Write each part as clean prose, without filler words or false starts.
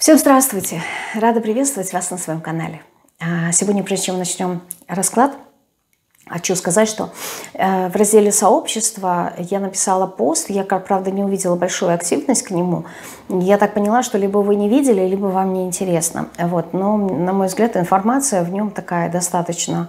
Всем здравствуйте! Рада приветствовать вас на своем канале. Сегодня, прежде чем начнем расклад, хочу сказать, что в разделе «Сообщество» я написала пост. Я, правда, не увидела большую активность к нему. Я так поняла, что либо вы не видели, либо вам не интересно. Вот. Но, на мой взгляд, информация в нем такая достаточно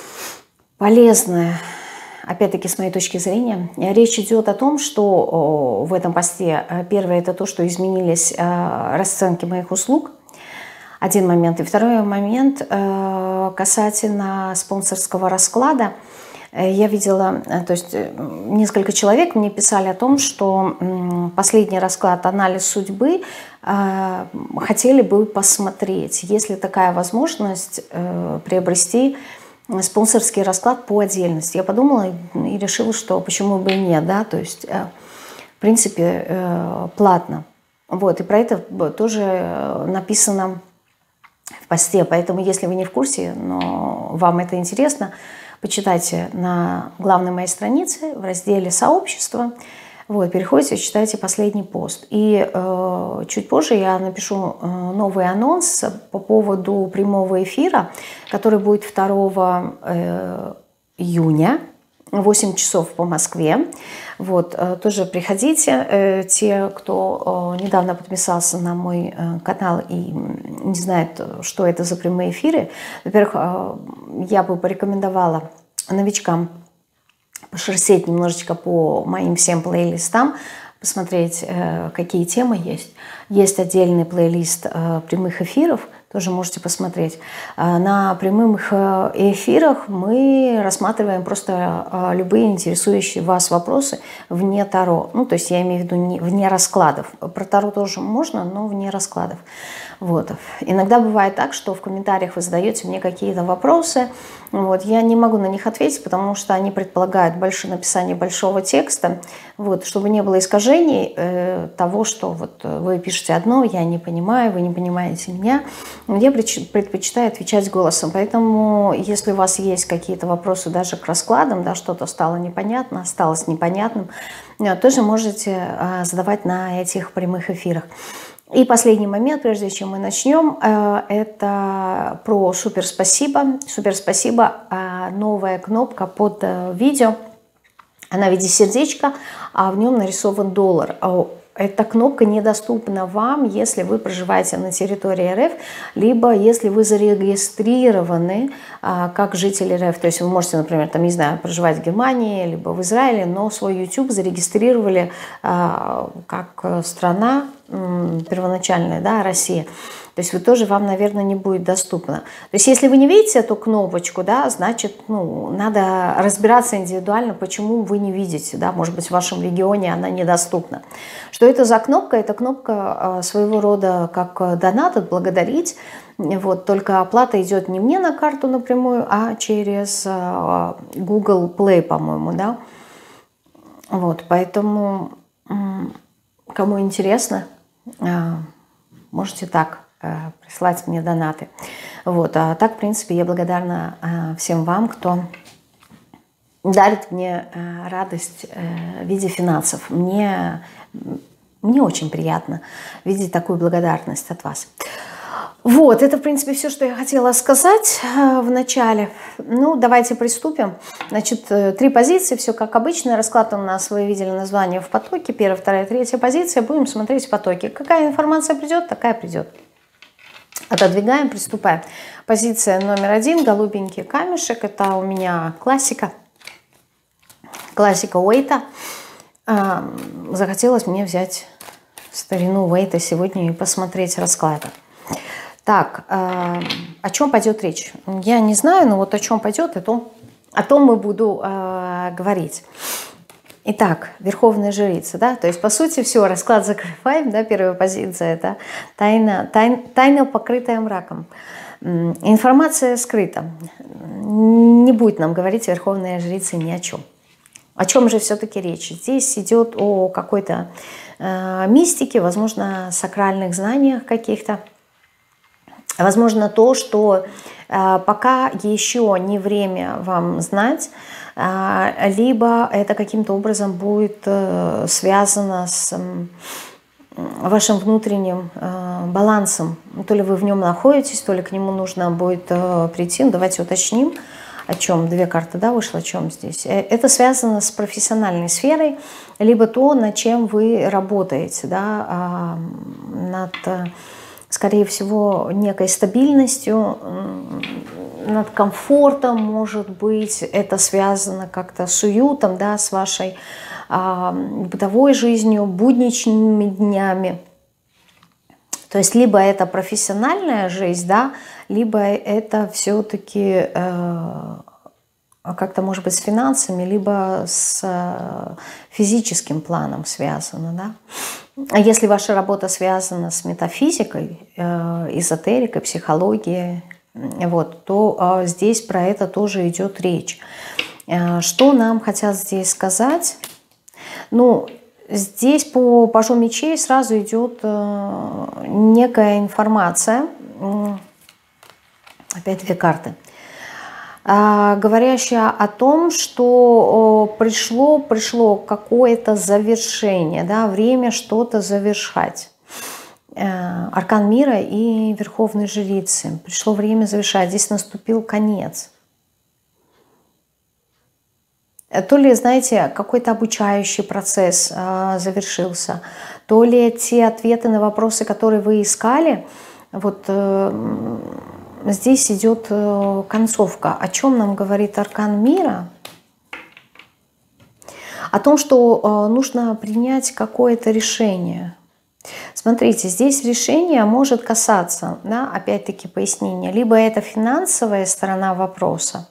полезная. Опять-таки, с моей точки зрения, речь идет о том, что в этом посте первое – это то, что изменились расценки моих услуг. Один момент. И второй момент касательно спонсорского расклада. Я видела, то есть несколько человек мне писали о том, что последний расклад «Анализ судьбы» хотели бы посмотреть, есть ли такая возможность приобрести спонсорский расклад по отдельности. Я подумала и решила, что почему бы и нет, да, то есть, в принципе, платно. Вот, и про это тоже написано в посте, поэтому, если вы не в курсе, но вам это интересно, почитайте на главной моей странице в разделе «Сообщество». Вот, переходите, читайте последний пост. И чуть позже я напишу новый анонс по поводу прямого эфира, который будет 2 июня, 8 часов по Москве. Вот, тоже приходите. Те, кто недавно подписался на мой канал и не знает, что это за прямые эфиры, во-первых, я бы порекомендовала новичкам пошерстеть немножечко по моим всем плейлистам, посмотреть, какие темы есть. Есть отдельный плейлист прямых эфиров, тоже можете посмотреть. На прямых эфирах мы рассматриваем просто любые интересующие вас вопросы вне Таро. Ну, то есть я имею в виду вне раскладов. Про Таро тоже можно, но вне раскладов. Вот. Иногда бывает так, что в комментариях вы задаете мне какие-то вопросы. Вот. Я не могу на них ответить, потому что они предполагают написание большого текста, вот, чтобы не было искажений того, что вот вы пишете одно, я не понимаю, вы не понимаете меня. Я предпочитаю отвечать голосом. Поэтому, если у вас есть какие-то вопросы даже к раскладам, да, что-то стало непонятно, осталось непонятным, тоже можете задавать на этих прямых эфирах. И последний момент, прежде чем мы начнем, это про супер спасибо. Супер спасибо, новая кнопка под видео. Она в виде сердечка, а в нем нарисован доллар. Эта кнопка недоступна вам, если вы проживаете на территории РФ, либо если вы зарегистрированы как житель РФ. То есть вы можете, например, там, не знаю, проживать в Германии, либо в Израиле, но свой YouTube зарегистрировали как страна первоначальная, да, Россия. То есть вам, наверное, не будет доступно. То есть если вы не видите эту кнопочку, да, значит, надо разбираться индивидуально, почему вы не видите, да, может быть, в вашем регионе она недоступна. Что это за кнопка? Это кнопка своего рода как донат, отблагодарить. Вот, только оплата идет не мне на карту напрямую, а через Google Play, по-моему, да. Вот, поэтому, кому интересно, можете так присылать мне донаты. Вот. А так, в принципе, я благодарна всем вам, кто дарит мне радость в виде финансов. Мне очень приятно видеть такую благодарность от вас. Вот, это, в принципе, все, что я хотела сказать в начале. Ну, давайте приступим. Значит, 3 позиции, все как обычно. Расклад у нас, вы видели название в потоке. 1, 2, 3 позиция. Будем смотреть в потоке. Какая информация придет, такая придет. Отодвигаем, приступаем. Позиция номер 1, голубенький камешек. Это у меня классика. Классика Уэйта. Захотелось мне взять старину Уэйта сегодня и посмотреть расклад. Так, о чем пойдет речь? Я не знаю, но вот о чем пойдет, о том и буду говорить. Итак, Верховная Жрица, да, то есть, по сути, все, расклад закрываем, да, первая позиция, это тайна, покрытая мраком. Информация скрыта. Не будет нам говорить Верховная Жрица ни о чем. О чем же все-таки речь? Здесь идет о какой-то мистике, возможно, сакральных знаниях каких-то. Возможно, то, что пока еще не время вам знать, либо это каким-то образом будет связано с вашим внутренним балансом. То ли вы в нем находитесь, то ли к нему нужно будет прийти. Ну, давайте уточним, о чем. Две карты, да, вышло, о чем здесь. Это связано с профессиональной сферой, либо то, над чем вы работаете, да, над, скорее всего, некой стабильностью, над комфортом, может быть, это связано как-то с уютом, да, с вашей бытовой жизнью, будничными днями. То есть либо это профессиональная жизнь, да, либо это все-таки как-то, может быть, с финансами, либо с физическим планом связано, да. А если ваша работа связана с метафизикой, эзотерикой, психологией, вот, то здесь про это тоже идет речь. Что нам хотят здесь сказать? Ну, здесь по пажу мечей сразу идет некая информация, опять две карты, говорящая о том, что пришло какое-то завершение, да, время что-то завершать. Аркан мира и Верховной Жрицы. Пришло время завершать. Здесь наступил конец. То ли, знаете, какой-то обучающий процесс завершился, то ли те ответы на вопросы, которые вы искали, вот здесь идет концовка. О чем нам говорит Аркан мира? О том, что нужно принять какое-то решение. Смотрите, здесь решение может касаться, да, опять-таки пояснение, либо это финансовая сторона вопроса,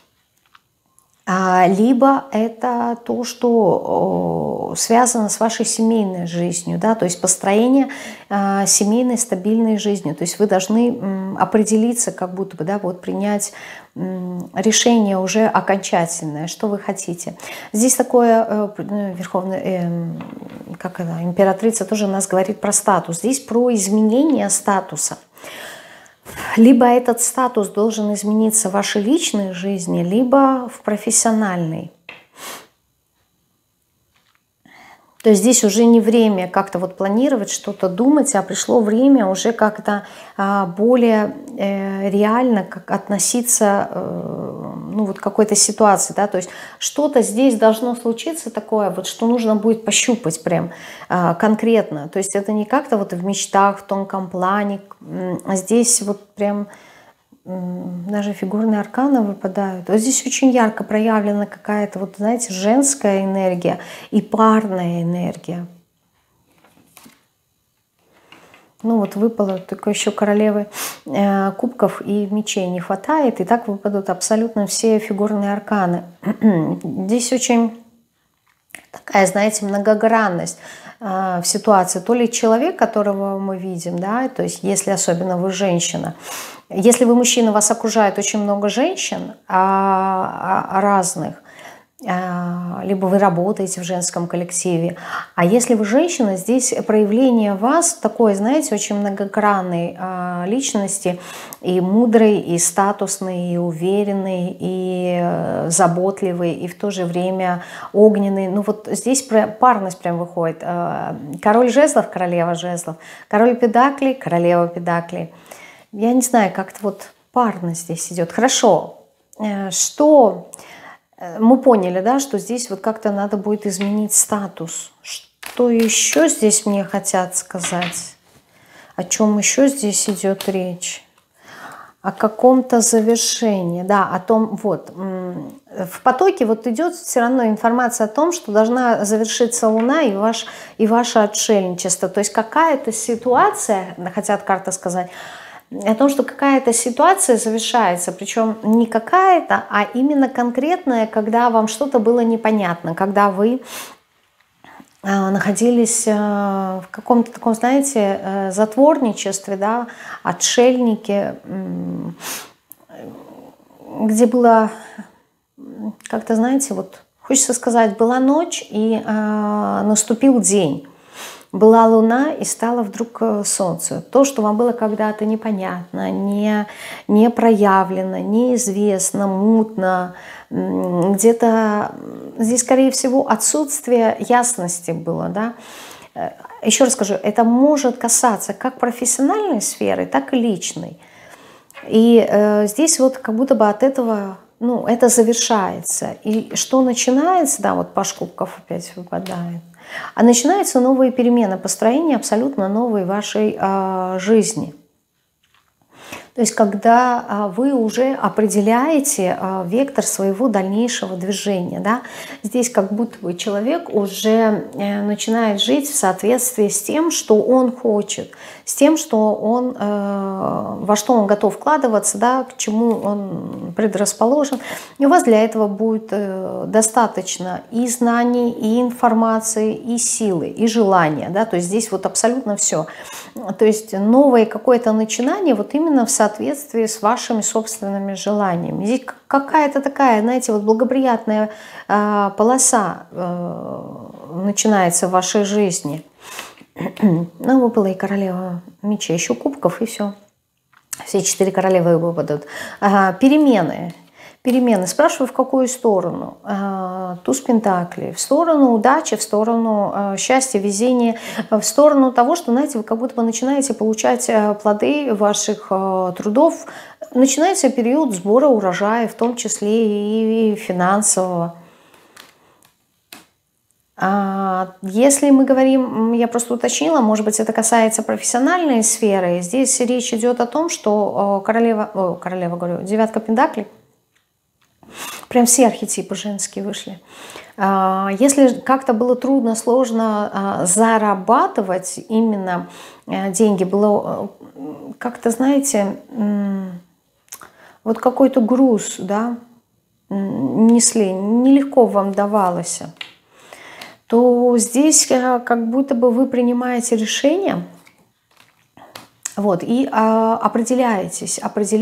либо это то, что связано с вашей семейной жизнью, да, то есть построение семейной стабильной жизни. То есть вы должны определиться, как будто бы, да, вот принять решение уже окончательное, что вы хотите. Здесь такое, верховная, как это, императрица тоже у нас говорит про статус. Здесь про изменение статуса. Либо этот статус должен измениться в вашей личной жизни, либо в профессиональной. То есть здесь уже не время как-то вот планировать, что-то думать, а пришло время уже как-то более реально как относиться ну, вот к какой-то ситуации. Да? То есть что-то здесь должно случиться такое, вот, что нужно будет пощупать прям конкретно. То есть это не как-то вот в мечтах, в тонком плане, а здесь вот прям даже фигурные арканы выпадают. Вот здесь очень ярко проявлена какая-то, вот знаете, женская энергия и парная энергия. Ну вот выпало только еще королевы кубков и мечей не хватает, и так выпадут абсолютно все фигурные арканы. Здесь очень такая, знаете, многогранность в ситуации. То ли человек, которого мы видим, да, то есть если особенно вы женщина. Если вы мужчина, вас окружает очень много женщин разных, либо вы работаете в женском коллективе. А если вы женщина, здесь проявление вас такой, знаете, очень многогранной личности, и мудрой, и статусной, и уверенной, и заботливой, и в то же время огненной. Ну вот здесь парность прям выходит. Король жезлов, королева жезлов, король педаклей, королева педаклей. Я не знаю, как-то вот парность здесь идет. Хорошо, что... Мы поняли, да, что здесь вот как-то надо будет изменить статус. Что еще здесь мне хотят сказать? О чем еще здесь идет речь? О каком-то завершении. Да, о том, вот, в потоке вот идет все равно информация о том, что должна завершиться Луна и ваше отшельничество. То есть какая-то ситуация, хотят карты сказать, о том, что какая-то ситуация завершается, причем не какая-то, а именно конкретная, когда вам что-то было непонятно, когда вы находились в каком-то таком, знаете, затворничестве, да, отшельнике, где было, как-то, знаете, вот хочется сказать, была ночь и наступил день. Была луна и стало вдруг солнце. То, что вам было когда-то непонятно, не проявлено, неизвестно, мутно, где-то здесь, скорее всего, отсутствие ясности было, да? еще раз скажу, это может касаться как профессиональной сферы, так и личной. И здесь вот как будто бы от этого, ну, это завершается. И что начинается, да, вот Паш кубков опять выпадает, а начинаются новые перемены, построение абсолютно новой вашей жизни. То есть когда вы уже определяете вектор своего дальнейшего движения, да, здесь как будто бы человек уже начинает жить в соответствии с тем, что он хочет, с тем, что он, во что он готов вкладываться, да, к чему он предрасположен. И у вас для этого будет достаточно и знаний, и информации, и силы, и желания. Да, то есть здесь вот абсолютно все. То есть новое какое-то начинание вот именно в соответствии с вашими собственными желаниями. Здесь какая-то такая, знаете, вот благоприятная полоса начинается в вашей жизни. Ну, выпала и королева мечей, еще кубков, и все. Все 4 королевы выпадут. Перемены. Перемены. Спрашиваю, в какую сторону? Туз пентаклей. В сторону удачи, в сторону счастья, везения, в сторону того, что, знаете, вы как будто бы начинаете получать плоды ваших трудов. Начинается период сбора урожая, в том числе и финансового. Если мы говорим, я просто уточнила, может быть, это касается профессиональной сферы, здесь речь идет о том, что говорю, девятка пентаклей, прям все архетипы женские вышли. Если как-то было трудно, сложно зарабатывать именно деньги, было как-то, знаете, вот какой-то груз, да, несли, нелегко вам давалось, то здесь как будто бы вы принимаете решение, вот, и определяетесь,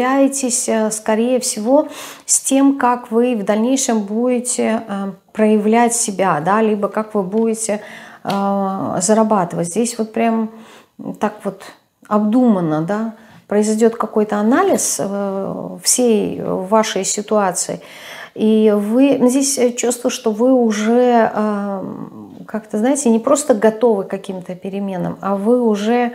скорее всего, с тем, как вы в дальнейшем будете проявлять себя, да, либо как вы будете зарабатывать. Здесь вот прям так вот обдуманно, да, произойдет какой-то анализ всей вашей ситуации. И вы здесь чувствую, что вы уже как-то, знаете, не просто готовы к каким-то переменам, а вы уже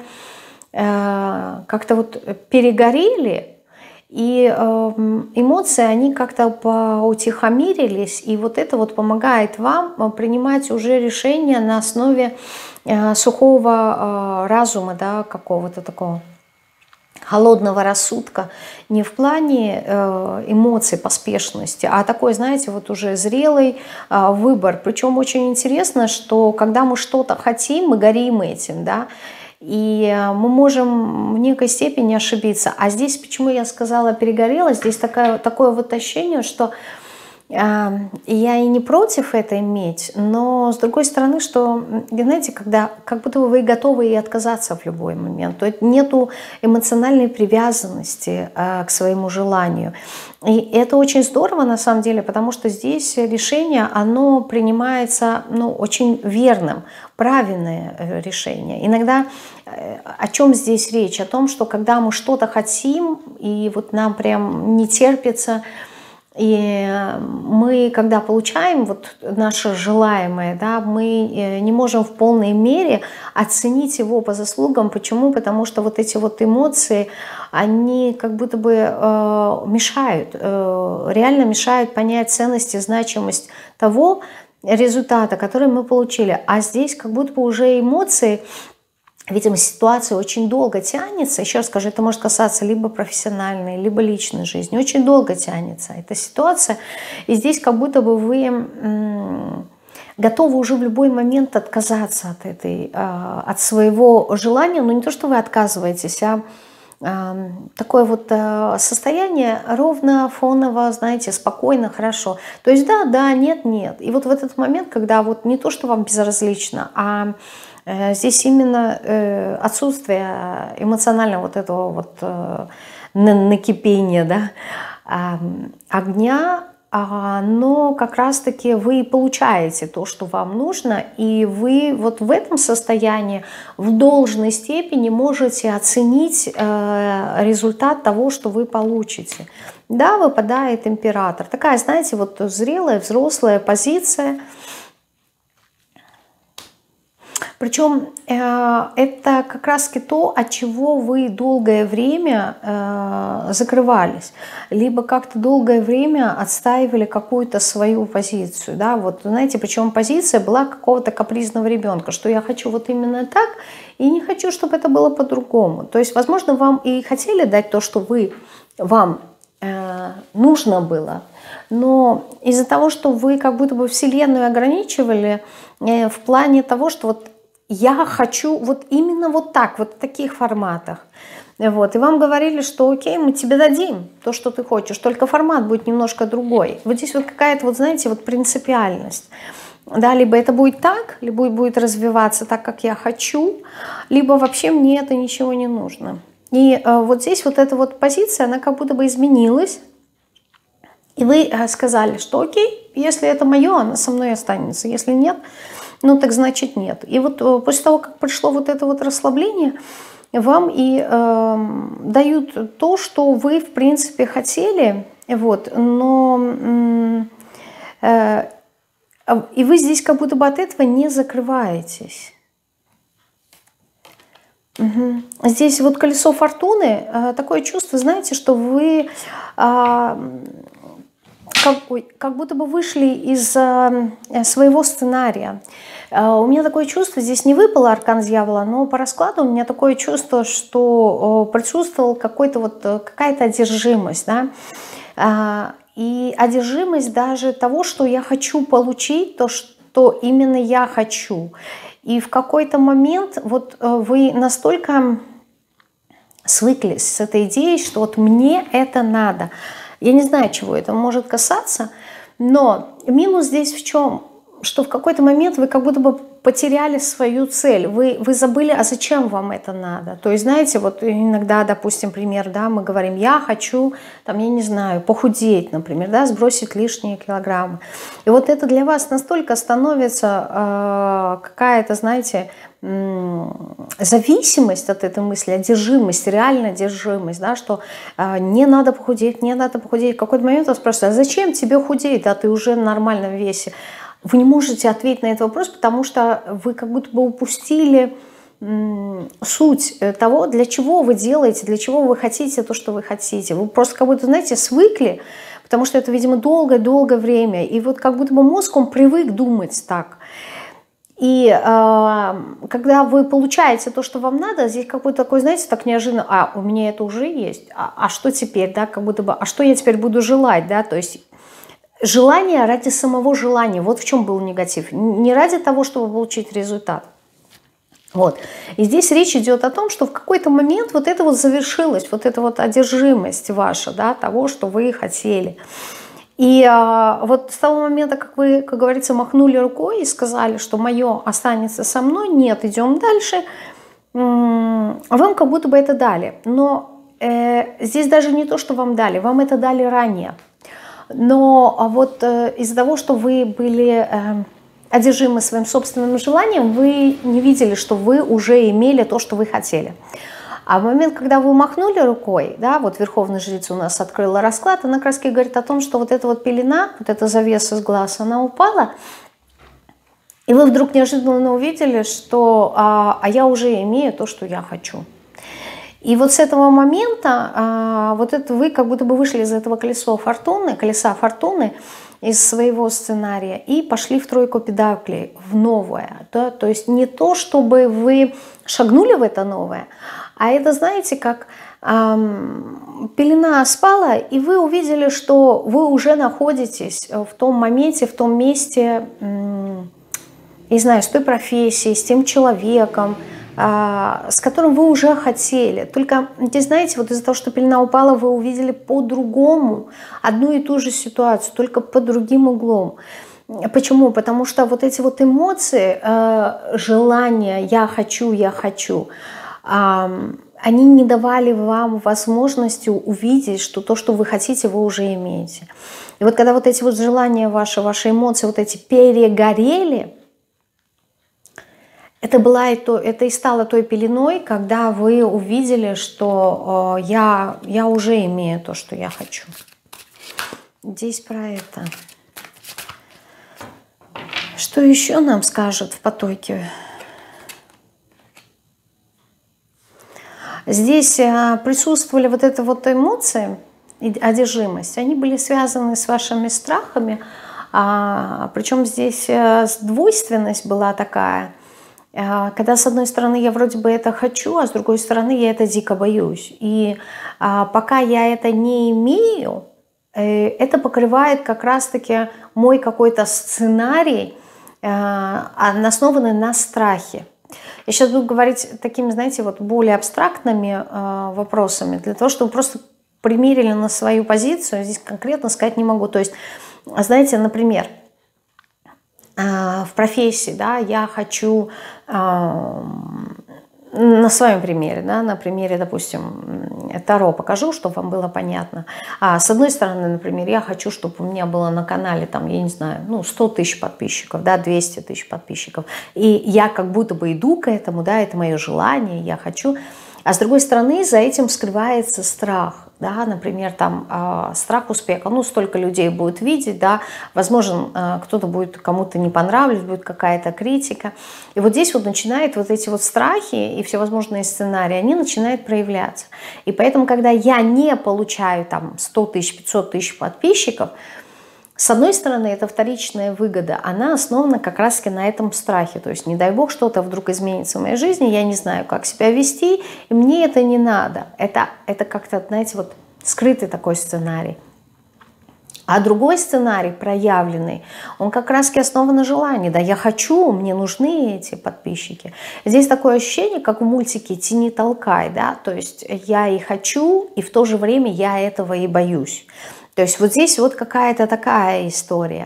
как-то вот перегорели, и эмоции, они как-то поутихомирились, и вот это вот помогает вам принимать уже решения на основе сухого разума, да, какого-то такого холодного рассудка, не в плане эмоций, поспешности, а такой, знаете, вот уже зрелый выбор. Причем очень интересно, что когда мы что-то хотим, мы горим этим, да, и мы можем в некой степени ошибиться. А здесь, почему я сказала перегорела, здесь такое вот ощущение, что я и не против это иметь, но с другой стороны, что, знаете, когда как будто бы вы готовы и отказаться в любой момент, то есть нету эмоциональной привязанности к своему желанию. И это очень здорово на самом деле, потому что здесь решение, оно принимается, ну, очень верным, правильное решение. Иногда о чем здесь речь? О том, что когда мы что-то хотим, и вот нам прям не терпится, и мы, когда получаем вот наше желаемое, да, мы не можем в полной мере оценить его по заслугам. Почему? Потому что вот эти вот эмоции, они как будто бы мешают, реально мешают понять ценность и значимость того результата, который мы получили. А здесь как будто бы уже эмоции, видимо, ситуация очень долго тянется. Еще раз скажу, это может касаться либо профессиональной, либо личной жизни. Очень долго тянется эта ситуация. И здесь как будто бы вы готовы уже в любой момент отказаться от своего желания. Но не то, что вы отказываетесь, а такое вот состояние ровно, фоново, знаете, спокойно, хорошо. То есть да, да, нет, нет. И вот в этот момент, когда вот не то, что вам безразлично, а здесь именно отсутствие эмоционального вот этого вот накипения, да, огня, но как раз-таки вы получаете то, что вам нужно, и вы вот в этом состоянии в должной степени можете оценить результат того, что вы получите. Да, выпадает император. Такая, знаете, вот зрелая, взрослая позиция. Причем это как раз-таки то, от чего вы долгое время закрывались, либо как-то долгое время отстаивали какую-то свою позицию. Да? Вот, знаете, причем позиция была какого-то капризного ребенка, что я хочу вот именно так, и не хочу, чтобы это было по-другому. То есть, возможно, вам и хотели дать то, что вам нужно было, но из-за того, что вы как будто бы Вселенную ограничивали в плане того, что вот я хочу вот именно вот так, вот в таких форматах. Вот. И вам говорили, что окей, мы тебе дадим то, что ты хочешь, только формат будет немножко другой. Вот здесь вот какая-то, вот знаете, вот принципиальность. Да, либо это будет так, либо будет развиваться так, как я хочу, либо вообще мне это ничего не нужно. И вот здесь вот эта вот позиция, она как будто бы изменилась. И вы сказали, что окей, если это мое, оно со мной останется. Если нет, ну так значит нет. И вот после того, как пришло вот это вот расслабление, вам и дают то, что вы в принципе хотели, вот, но и вы здесь как будто бы от этого не закрываетесь. Угу. Здесь вот колесо фортуны, такое чувство, знаете, что вы как будто бы вышли из своего сценария. У меня такое чувство, здесь не выпал аркан дьявола, но по раскладу у меня такое чувство, что присутствовала какая-то одержимость, да? И одержимость даже того, что я хочу получить, то, что именно я хочу. И в какой-то момент вот вы настолько свыклись с этой идеей, что вот мне это надо. Я не знаю, чего это может касаться, но минус здесь в чем? Что в какой-то момент вы как будто бы потеряли свою цель, вы забыли, а зачем вам это надо. То есть, знаете, вот иногда, допустим, пример, да, мы говорим, я хочу, там, я не знаю, похудеть, например, да, сбросить лишние килограммы. И вот это для вас настолько становится какая-то, знаете, зависимость от этой мысли, одержимость, реальная одержимость, да, что не надо похудеть, не надо похудеть. В какой-то момент вас спрашивают, а зачем тебе худеть, да, ты уже в нормальном весе? Вы не можете ответить на этот вопрос, потому что вы как будто бы упустили суть того, для чего вы делаете, для чего вы хотите то, что вы хотите. Вы просто как будто, знаете, свыкли, потому что это, видимо, долгое-долгое время. И вот как будто бы мозг, он привык думать так. И когда вы получаете то, что вам надо, здесь какой-то такой, знаете, так неожиданно, у меня это уже есть, а что теперь, да, как будто бы, а что я теперь буду желать, да, то есть желание ради самого желания, вот в чем был негатив, не ради того, чтобы получить результат. Вот. И здесь речь идет о том, что в какой-то момент вот это вот завершилось, вот эта вот одержимость ваша, да, того, что вы хотели. И вот с того момента, как вы, как говорится, махнули рукой и сказали, что мое останется со мной, нет, идем дальше, вам как будто бы это дали. Но здесь даже не то, что вам это дали ранее. Но вот из-за того, что вы были одержимы своим собственным желанием, вы не видели, что вы уже имели то, что вы хотели. А в момент, когда вы махнули рукой, да, вот Верховная Жрица у нас открыла расклад, она как раз говорит о том, что вот эта вот пелена, вот эта завеса с глаз, она упала, и вы вдруг неожиданно увидели, что я уже имею то, что я хочу. И вот с этого момента вот это вы как будто бы вышли из этого колеса фортуны, из своего сценария и пошли в тройку педаклей, в новое. Да? То есть не то, чтобы вы шагнули в это новое, а это, знаете, как пелена спала, и вы увидели, что вы уже находитесь в том моменте, в том месте, не знаю, с той профессией, с тем человеком, с которым вы уже хотели. Только, здесь, знаете, вот из-за того, что пелена упала, вы увидели по-другому одну и ту же ситуацию, только под другим углом. Почему? Потому что вот эти вот эмоции, желания «я хочу», они не давали вам возможности увидеть, что то, что вы хотите, вы уже имеете. И вот когда вот эти вот желания ваши эмоции, вот эти перегорели, это и стало той пеленой, когда вы увидели, что я уже имею то, что я хочу. Здесь про это. Что еще нам скажет в потоке Здесь присутствовали вот это вот эмоции, одержимость, они были связаны с вашими страхами, причем здесь двойственность была такая, когда с одной стороны я вроде бы это хочу, а с другой стороны я это дико боюсь. И пока я это не имею, это покрывает как раз-таки мой какой-то сценарий, основанный на страхе. Я сейчас буду говорить такими, знаете, вот более абстрактными вопросами, для того, чтобы просто примерили на свою позицию. Здесь конкретно сказать не могу. То есть, знаете, например, в профессии, да, я хочу, на своем примере, да, на примере, допустим, Таро покажу, чтобы вам было понятно. С одной стороны, например, я хочу, чтобы у меня было на канале, там, я не знаю, ну, 100 тысяч подписчиков, да, 200 тысяч подписчиков. И я как будто бы иду к этому, да, это мое желание, я хочу. А с другой стороны, за этим скрывается страх, да, например, там страх успеха. Ну, столько людей будет видеть, да, возможно, кто-то будет, кому-то не понравится, будет какая-то критика. И вот здесь вот начинают вот эти вот страхи и всевозможные сценарии, они начинают проявляться. И поэтому, когда я не получаю там 100 тысяч, 500 тысяч подписчиков, с одной стороны, это вторичная выгода, она основана как раз-таки на этом страхе. То есть, не дай бог, что-то вдруг изменится в моей жизни, я не знаю, как себя вести, и мне это не надо. Это как-то, знаете, вот скрытый такой сценарий. А другой сценарий, проявленный, он как раз-таки основан на желании. Да, я хочу, мне нужны эти подписчики. Здесь такое ощущение, как в мультике «Тяни, толкай», да, то есть я и хочу, и в то же время я этого и боюсь. То есть вот здесь вот какая-то такая история.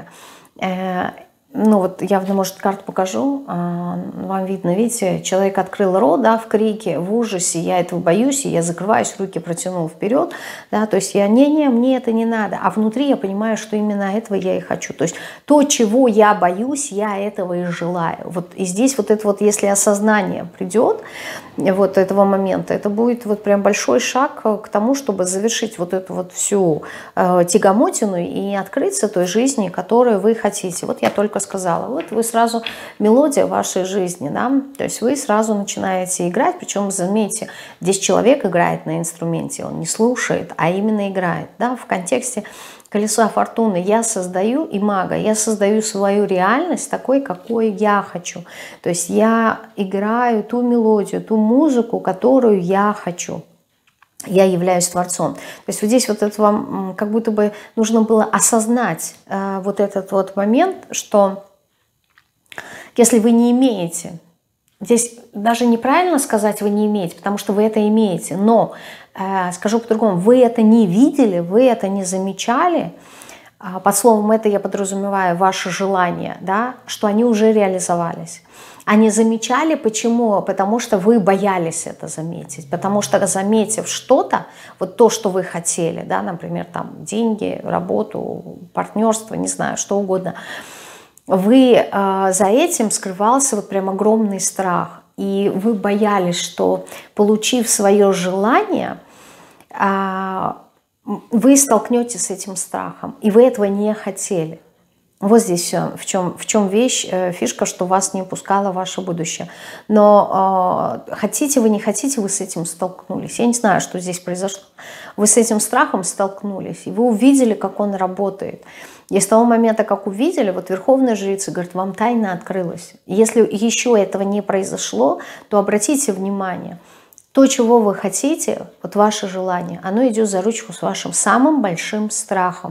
Ну вот я, может, карту покажу, вам видно, видите, человек открыл рот, да, в крике, в ужасе, я этого боюсь, и я закрываюсь, руки протянул вперед, да, то есть я, не, мне это не надо, а внутри я понимаю, что именно этого я и хочу, то есть то, чего я боюсь, я этого и желаю. Вот и здесь вот это вот, если осознание придет, вот этого момента, это будет вот прям большой шаг к тому, чтобы завершить вот эту вот всю тягомотину и открыться той жизни, которую вы хотите. Вот я только сказала, вот вы сразу, мелодия вашей жизни, да, то есть вы сразу начинаете играть, причем, заметьте, здесь человек играет на инструменте, он не слушает, а именно играет, да, в контексте колеса фортуны. Я создаю, и мага, я создаю свою реальность такой, какой я хочу. То есть я играю ту мелодию, ту музыку, которую я хочу. Я являюсь творцом. То есть вот здесь вот это вам как будто бы нужно было осознать вот этот вот момент, что если вы не имеете, здесь даже неправильно сказать вы не имеете, потому что вы это имеете, но скажу по-другому, вы это не видели, вы это не замечали, под словом это я подразумеваю ваши желания, да, что они уже реализовались. Они замечали, почему? Потому что вы боялись это заметить, потому что, заметив что-то, вот то, что вы хотели, да, например, там деньги, работу, партнерство, не знаю, что угодно, вы за этим скрывался вот прям огромный страх, и вы боялись, что, получив свое желание, вы столкнетесь с этим страхом, и вы этого не хотели. Вот здесь все, в чем вещь, фишка, что вас не упускало ваше будущее. Но хотите вы, не хотите, вы с этим столкнулись. Я не знаю, что здесь произошло. Вы с этим страхом столкнулись, и вы увидели, как он работает. И с того момента, как увидели, вот Верховная Жрица говорит, вам тайна открылась. Если еще этого не произошло, то обратите внимание, то, чего вы хотите, вот ваше желание, оно идет за ручку с вашим самым большим страхом.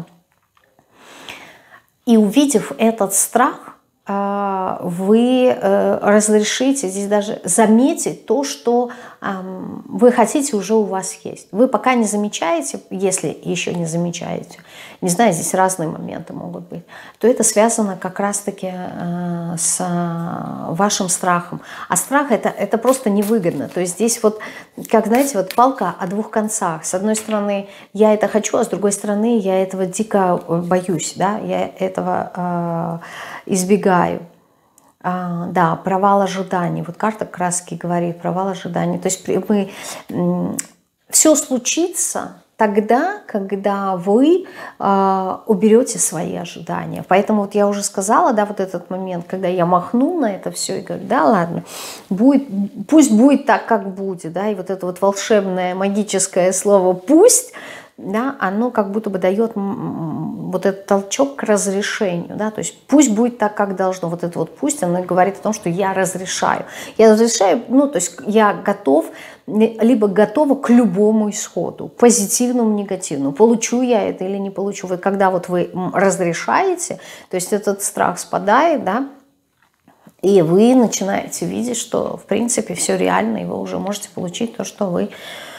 И увидев этот страх, вы разрешите здесь даже заметить то, что вы хотите, уже у вас есть. Вы пока не замечаете, если еще не замечаете, не знаю, здесь разные моменты могут быть, то это связано как раз-таки с вашим страхом. А страх это просто невыгодно. То есть здесь вот, как знаете, вот палка о двух концах. С одной стороны, я это хочу, а с другой стороны, я этого дико боюсь, да, я этого избегаю. Да, провал ожиданий. Вот карта краски говорит, провал ожиданий. То есть все случится, тогда, когда вы уберете свои ожидания. Поэтому вот я уже сказала, да, вот этот момент, когда я махну на это все и говорю, да, ладно, пусть будет так, как будет, да, и вот это вот волшебное магическое слово «пусть», да, оно как будто бы дает вот этот толчок к разрешению, да, то есть пусть будет так, как должно, вот это вот пусть, оно говорит о том, что я разрешаю, ну, то есть я готов, либо готова к любому исходу, позитивному, негативному, получу я это или не получу. Вот когда вот вы разрешаете, то есть этот страх спадает, да, и вы начинаете видеть, что в принципе все реально, и вы уже можете получить то, что вы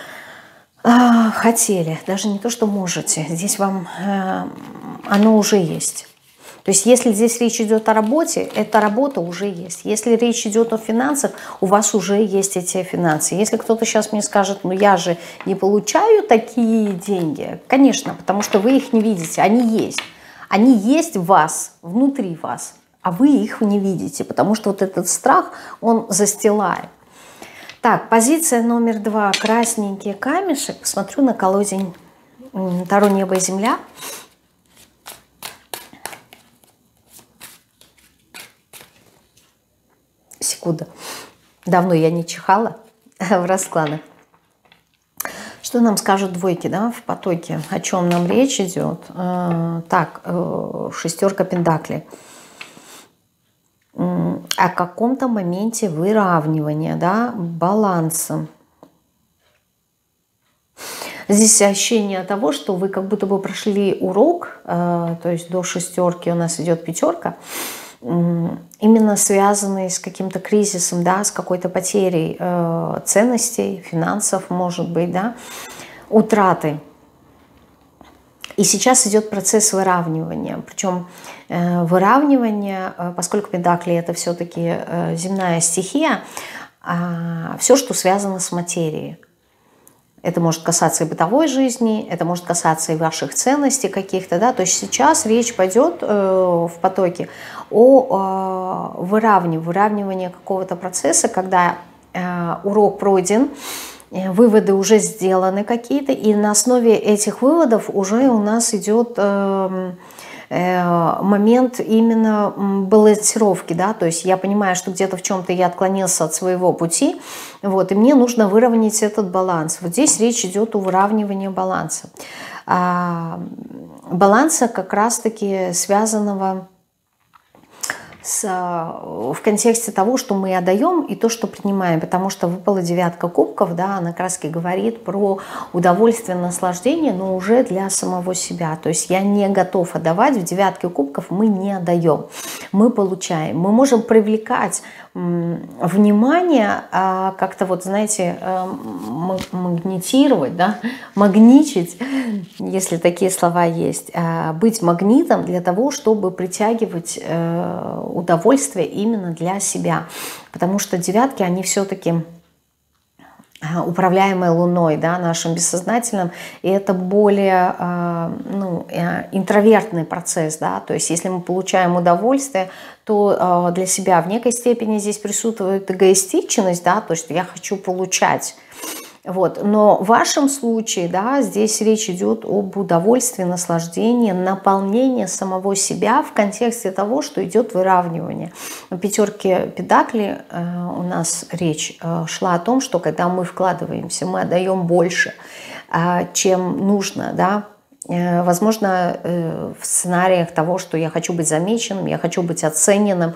хотели, даже не то, что можете, здесь вам оно уже есть. То есть если здесь речь идет о работе, эта работа уже есть. Если речь идет о финансах, у вас уже есть эти финансы. Если кто-то сейчас мне скажет, ну я же не получаю такие деньги, конечно, потому что вы их не видите, они есть. Они есть в вас, внутри вас, а вы их не видите, потому что вот этот страх, он застилает. Так, позиция номер 2. Красненький камешек. Посмотрю на колодень Таро «Небо и земля». Секунда. Давно я не чихала в раскладах. Что нам скажут двойки, да, в потоке? О чем нам речь идет? Так, шестерка пентаклей. О каком-то моменте выравнивания, да, баланса. Здесь ощущение того, что вы как будто бы прошли урок, то есть до шестерки у нас идет пятерка, именно связанный с каким-то кризисом, да, с какой-то потерей ценностей, финансов, может быть, да, утраты. И сейчас идет процесс выравнивания. Причем выравнивание, поскольку пентакли это все-таки земная стихия, все, что связано с материей. Это может касаться и бытовой жизни, это может касаться и ваших ценностей каких-то, да. То есть сейчас речь пойдет в потоке о выравнивании какого-то процесса, когда урок пройден, выводы уже сделаны какие-то, и на основе этих выводов уже у нас идет момент именно балансировки, да, то есть я понимаю, что где-то в чем-то я отклонился от своего пути, вот, и мне нужно выровнять этот баланс. Вот здесь речь идет о выравнивании баланса. Баланса как раз-таки связанного в контексте того, что мы отдаем, и то, что принимаем, потому что выпала девятка кубков, да, она как раз говорит про удовольствие, наслаждение, но уже для самого себя. То есть я не готов отдавать, в девятке кубков мы не отдаем, мы получаем. Мы можем привлекать внимание, как-то вот, знаете, магнитировать, да, магничить, если такие слова есть, быть магнитом для того, чтобы притягивать удовольствие именно для себя. Потому что девятки, они все-таки управляемые Луной, да, нашим бессознательным, и это более интровертный процесс, да, то есть если мы получаем удовольствие, то для себя в некой степени здесь присутствует эгоистичность, да, то есть я хочу получать. Вот. Но в вашем случае, да, здесь речь идет об удовольствии, наслаждении, наполнении самого себя в контексте того, что идет выравнивание. На пятерке пентаклей у нас речь шла о том, что когда мы вкладываемся, мы отдаем больше, чем нужно, да. Возможно, в сценариях того, что я хочу быть замеченным, я хочу быть оцененным.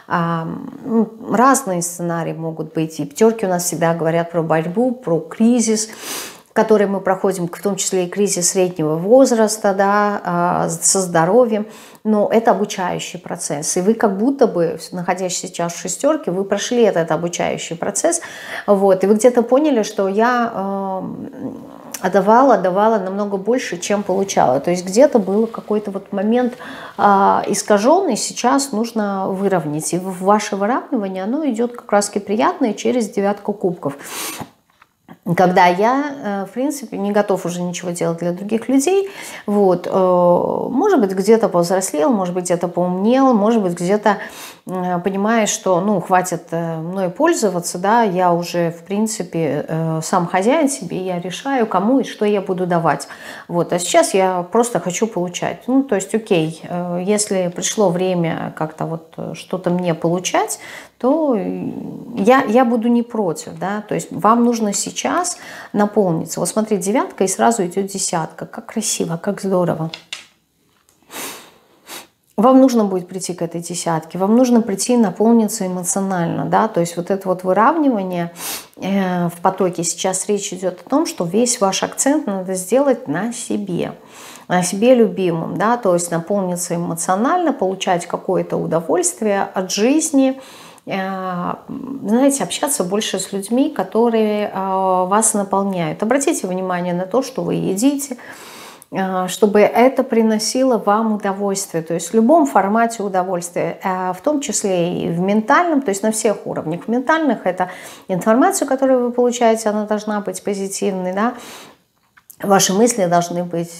Разные сценарии могут быть. И пятерки у нас всегда говорят про борьбу, про кризис, который мы проходим, в том числе и кризис среднего возраста, да, со здоровьем. Но это обучающий процесс. И вы как будто бы, находясь сейчас в шестерке, вы прошли этот обучающий процесс. Вот, и вы где-то поняли, что я отдавала намного больше, чем получала. То есть где-то был какой-то вот момент искаженный, сейчас нужно выровнять. И ваше выравнивание, оно идет как раз-таки приятное через девятку кубков. Когда я, в принципе, не готов уже ничего делать для других людей, вот, может быть, где-то повзрослел, может быть, где-то поумнел, может быть, где-то понимая, что, ну, хватит мной пользоваться, да, я уже, в принципе, сам хозяин себе, я решаю, кому и что я буду давать. Вот, а сейчас я просто хочу получать. Ну, то есть, окей, если пришло время как-то вот что-то мне получать, то я буду не против, да, то есть вам нужно сейчас наполниться. Вот смотри, девятка и сразу идет десятка, как красиво, как здорово. Вам нужно будет прийти к этой десятке, вам нужно прийти и наполниться эмоционально, да, то есть вот это вот выравнивание в потоке, сейчас речь идет о том, что весь ваш акцент надо сделать на себе любимом, да, то есть наполниться эмоционально, получать какое-то удовольствие от жизни, знаете, общаться больше с людьми, которые вас наполняют. Обратите внимание на то, что вы едите, чтобы это приносило вам удовольствие, то есть в любом формате удовольствия, в том числе и в ментальном, то есть на всех уровнях. В ментальных это информацию, которую вы получаете, она должна быть позитивной, да? Ваши мысли должны быть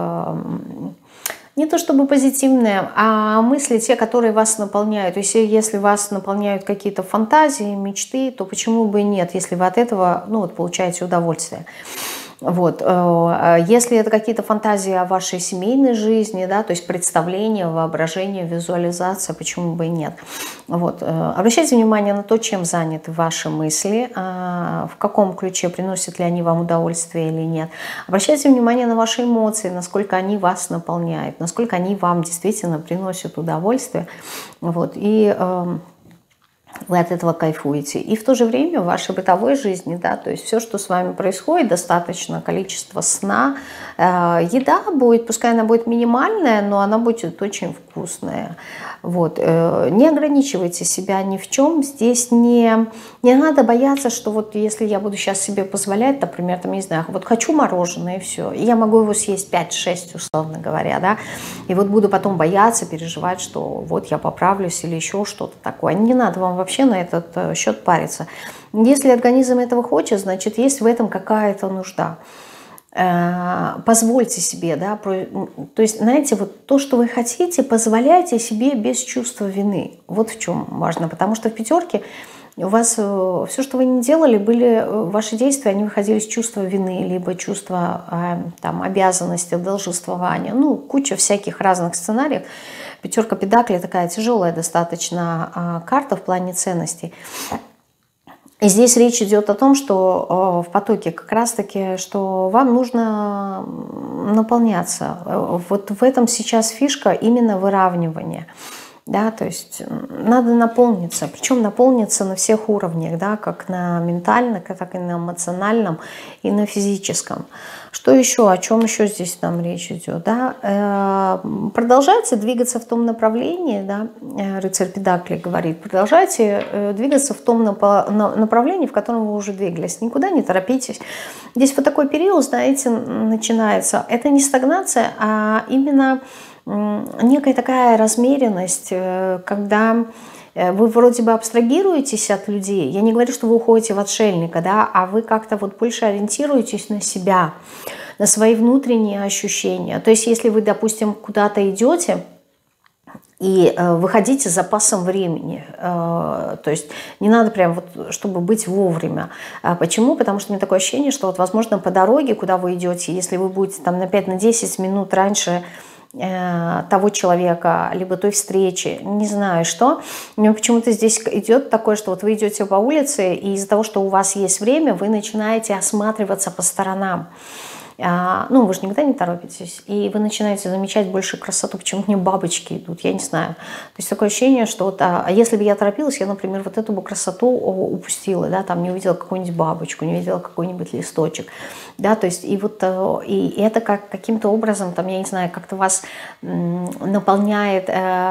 не то чтобы позитивные, а мысли те, которые вас наполняют. То есть если вас наполняют какие-то фантазии, мечты, то почему бы и нет, если вы от этого, ну, вот, получаете удовольствие. Вот. Если это какие-то фантазии о вашей семейной жизни, да, то есть представление, воображение, визуализация, почему бы и нет. Вот. Обращайте внимание на то, чем заняты ваши мысли, в каком ключе, приносят ли они вам удовольствие или нет. Обращайте внимание на ваши эмоции, насколько они вас наполняют, насколько они вам действительно приносят удовольствие. Вот. И вы от этого кайфуете. И в то же время в вашей бытовой жизни, да, то есть все, что с вами происходит, достаточно количество сна, еда будет, пускай она будет минимальная, но она будет очень вкусная. Вот. Не ограничивайте себя ни в чем. Здесь не надо бояться, что вот если я буду сейчас себе позволять, например, там, не знаю, вот хочу мороженое и все, и я могу его съесть 5-6, условно говоря, да, и вот буду потом бояться, переживать, что вот я поправлюсь или еще что-то такое. Не надо вам вообще на этот счет париться. Если организм этого хочет, значит, есть в этом какая-то нужда. Позвольте себе, да, то есть, знаете, вот то, что вы хотите, позволяйте себе без чувства вины. Вот в чем важно, потому что в пятерке у вас все, что вы не делали, были ваши действия, они выходили из чувства вины, либо чувства там, обязанности, долженствования, ну, куча всяких разных сценариев. Пятерка педаклей такая тяжелая достаточно карта в плане ценностей. И здесь речь идет о том, что в потоке как раз-таки, что вам нужно наполняться. Вот в этом сейчас фишка именно выравнивания. Да, то есть надо наполниться, причем наполниться на всех уровнях, да, как на ментальном, так и на эмоциональном, и на физическом. Что еще, о чем еще здесь нам речь идет? Да? Продолжайте двигаться в том направлении, да, рыцарь Педаклей говорит, продолжайте двигаться в том направлении, в котором вы уже двигались, никуда не торопитесь. Здесь вот такой период, знаете, начинается, это не стагнация, а именно некая такая размеренность, когда вы вроде бы абстрагируетесь от людей. Я не говорю, что вы уходите в отшельника, да, а вы как-то вот больше ориентируетесь на себя, на свои внутренние ощущения. То есть если вы, допустим, куда-то идете и выходите с запасом времени, то есть не надо прям вот, чтобы быть вовремя. Почему? Потому что у меня такое ощущение, что вот, возможно, по дороге, куда вы идете, если вы будете там на 5-10 минут раньше того человека, либо той встречи, не знаю что. У меня почему-то здесь идет такое, что вот вы идете по улице, и из-за того, что у вас есть время, вы начинаете осматриваться по сторонам. Ну, вы же никогда не торопитесь, и вы начинаете замечать больше красоту, почему-то не бабочки идут, я не знаю. То есть такое ощущение, что вот, если бы я торопилась, я, например, вот эту бы красоту упустила, да, там не увидела какую-нибудь бабочку, не увидела какой-нибудь листочек, да, то есть и вот и это как каким-то образом, там, я не знаю, как-то вас наполняет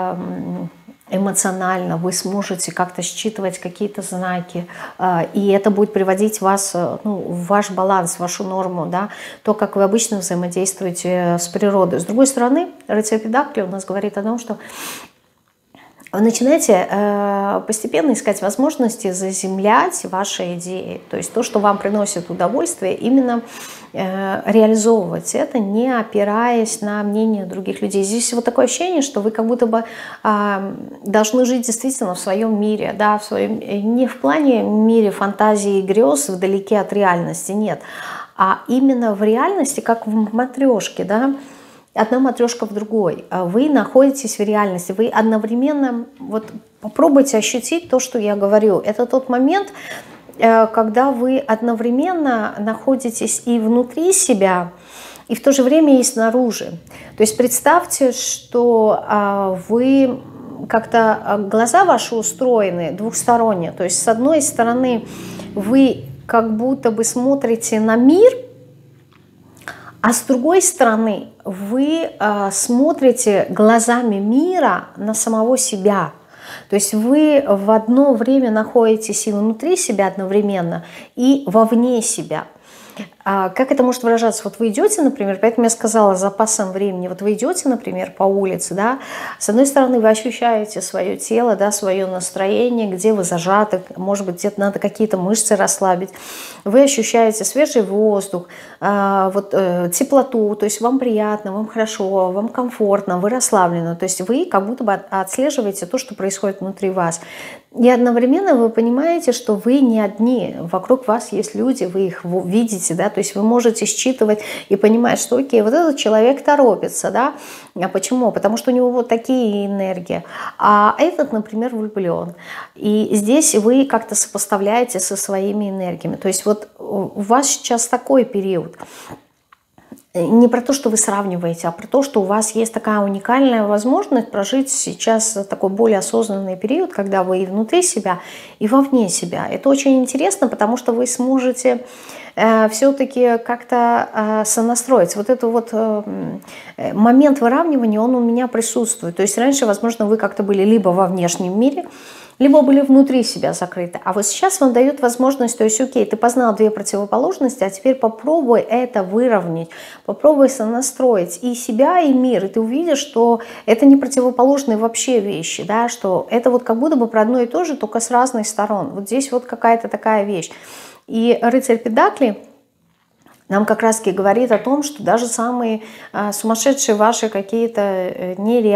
эмоционально, вы сможете как-то считывать какие-то знаки, и это будет приводить вас, ну, в ваш баланс, в вашу норму, да, то, как вы обычно взаимодействуете с природой. С другой стороны, рыцарь Педаклей у нас говорит о том, что вы начинаете постепенно искать возможности заземлять ваши идеи. То есть то, что вам приносит удовольствие, именно реализовывать это, не опираясь на мнение других людей. Здесь вот такое ощущение, что вы как будто бы должны жить действительно в своем мире, да, в своем, не в плане мире фантазии и грез вдалеке от реальности, нет, а именно в реальности, как в матрешке, да, одна матрешка в другой. Вы находитесь в реальности, вы одновременно, вот попробуйте ощутить то, что я говорю. Это тот момент, когда вы одновременно находитесь и внутри себя, и в то же время и снаружи. То есть представьте, что вы как-то, глаза ваши устроены двухсторонне. То есть с одной стороны вы как будто бы смотрите на мир, а с другой стороны вы смотрите глазами мира на самого себя. То есть вы в одно время находитесь и внутри себя одновременно, и вовне себя. Как это может выражаться? Вот вы идете, например, поэтому я сказала с запасом времени, вот вы идете, например, по улице, да, с одной стороны вы ощущаете свое тело, да, свое настроение, где вы зажаты, может быть, где-то надо какие-то мышцы расслабить, вы ощущаете свежий воздух, теплоту, то есть вам приятно, вам хорошо, вам комфортно, вы расслаблены, то есть вы как будто бы отслеживаете то, что происходит внутри вас. И одновременно вы понимаете, что вы не одни, вокруг вас есть люди, вы их видите, да, то есть вы можете считывать и понимать, что окей, вот этот человек торопится, да, а почему? Потому что у него вот такие энергии, а этот, например, влюблен. И здесь вы как-то сопоставляете со своими энергиями, то есть вот у вас сейчас такой период. Не про то, что вы сравниваете, а про то, что у вас есть такая уникальная возможность прожить сейчас такой более осознанный период, когда вы и внутри себя, и вовне себя. Это очень интересно, потому что вы сможете все-таки как-то сонастроиться. Вот этот вот момент выравнивания, он у меня присутствует. То есть раньше, возможно, вы как-то были либо во внешнем мире, либо были внутри себя закрыты. А вот сейчас вам дает возможность, то есть, окей, ты познал две противоположности, а теперь попробуй это выровнять, попробуй сонастроить и себя, и мир, и ты увидишь, что это не противоположные вообще вещи, да, что это вот как будто бы про одно и то же, только с разных сторон. Вот здесь вот какая-то такая вещь. И рыцарь Пентаклей нам как раз-таки говорит о том, что даже самые сумасшедшие ваши какие-то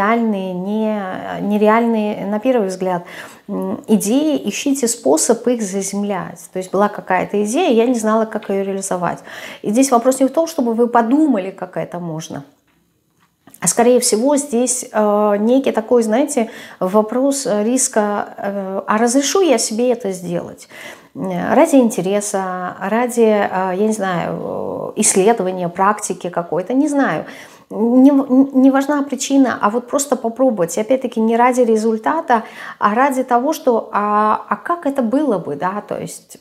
нереальные, на первый взгляд, идеи, ищите способ их заземлять. То есть была какая-то идея, я не знала, как ее реализовать. И здесь вопрос не в том, чтобы вы подумали, как это можно, а скорее всего здесь некий такой, знаете, вопрос риска, а разрешу я себе это сделать? Ради интереса, ради, я не знаю, исследования, практики какой-то, не знаю. Не важна причина, а вот просто попробовать. И опять-таки не ради результата, а ради того, что а как это было бы, да, то есть...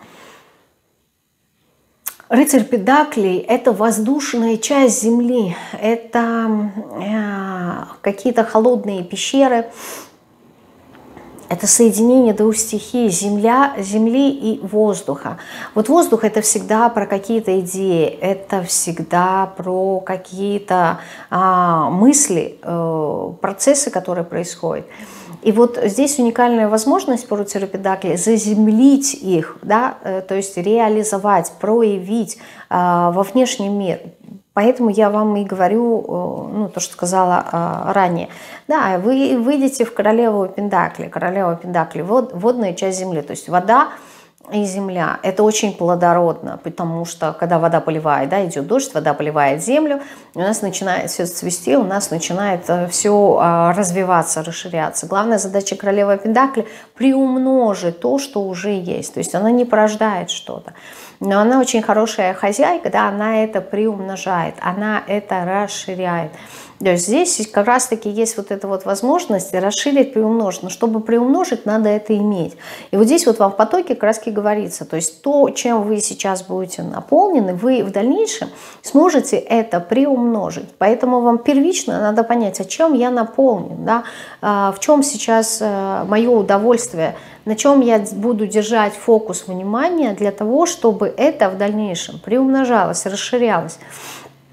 Рыцарь Пентаклей – это воздушная часть Земли, это какие-то холодные пещеры, это соединение двух стихий – земли и воздуха. Вот воздух – это всегда про какие-то идеи, это всегда про какие-то мысли, процессы, которые происходят. И вот здесь уникальная возможность по рыцарю Пентаклей заземлить их, да, то есть реализовать, проявить во внешний мир. Поэтому я вам и говорю, ну, то, что сказала ранее. Да, вы выйдете в королеву Пентаклей. Королева Пентаклей – водная часть Земли, то есть вода и земля. Это очень плодородно, потому что когда вода поливает, да, идет дождь, вода поливает землю, у нас начинает все цвести, у нас начинает все развиваться, расширяться. Главная задача королевы Пентаклей – приумножить то, что уже есть. То есть она не порождает что-то. Но она очень хорошая хозяйка, да, она это приумножает, она это расширяет. То есть здесь как раз-таки есть вот эта вот возможность расширить, приумножить. Но чтобы приумножить, надо это иметь. И вот здесь вот вам в потоке как раз-таки говорится, то есть то, чем вы сейчас будете наполнены, вы в дальнейшем сможете это приумножить. Поэтому вам первично надо понять, о чем я наполнен, да, в чем сейчас мое удовольствие, на чем я буду держать фокус внимания для того, чтобы это в дальнейшем приумножалось, расширялось.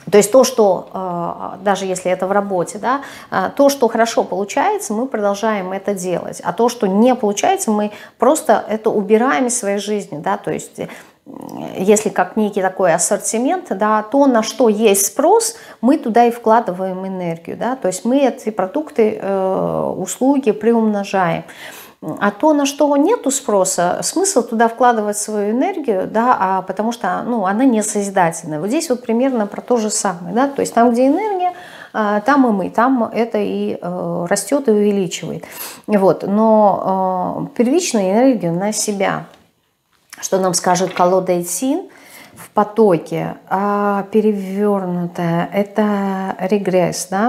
То есть то, что, даже если это в работе, да, то, что хорошо получается, мы продолжаем это делать. А то, что не получается, мы просто это убираем из своей жизни. Да, то есть если как некий такой ассортимент, да, то, на что есть спрос, мы туда и вкладываем энергию. Да, то есть мы эти продукты, услуги приумножаем. А то, на что нету спроса, смысл туда вкладывать свою энергию, да, потому что она не созидательная. Вот здесь вот примерно про то же самое. Да? То есть там, где энергия, там и мы, там это и растет и увеличивает. Вот. Но первичную энергию на себя. Что нам скажет колода Итсин в потоке? Перевернутая – это регресс, да?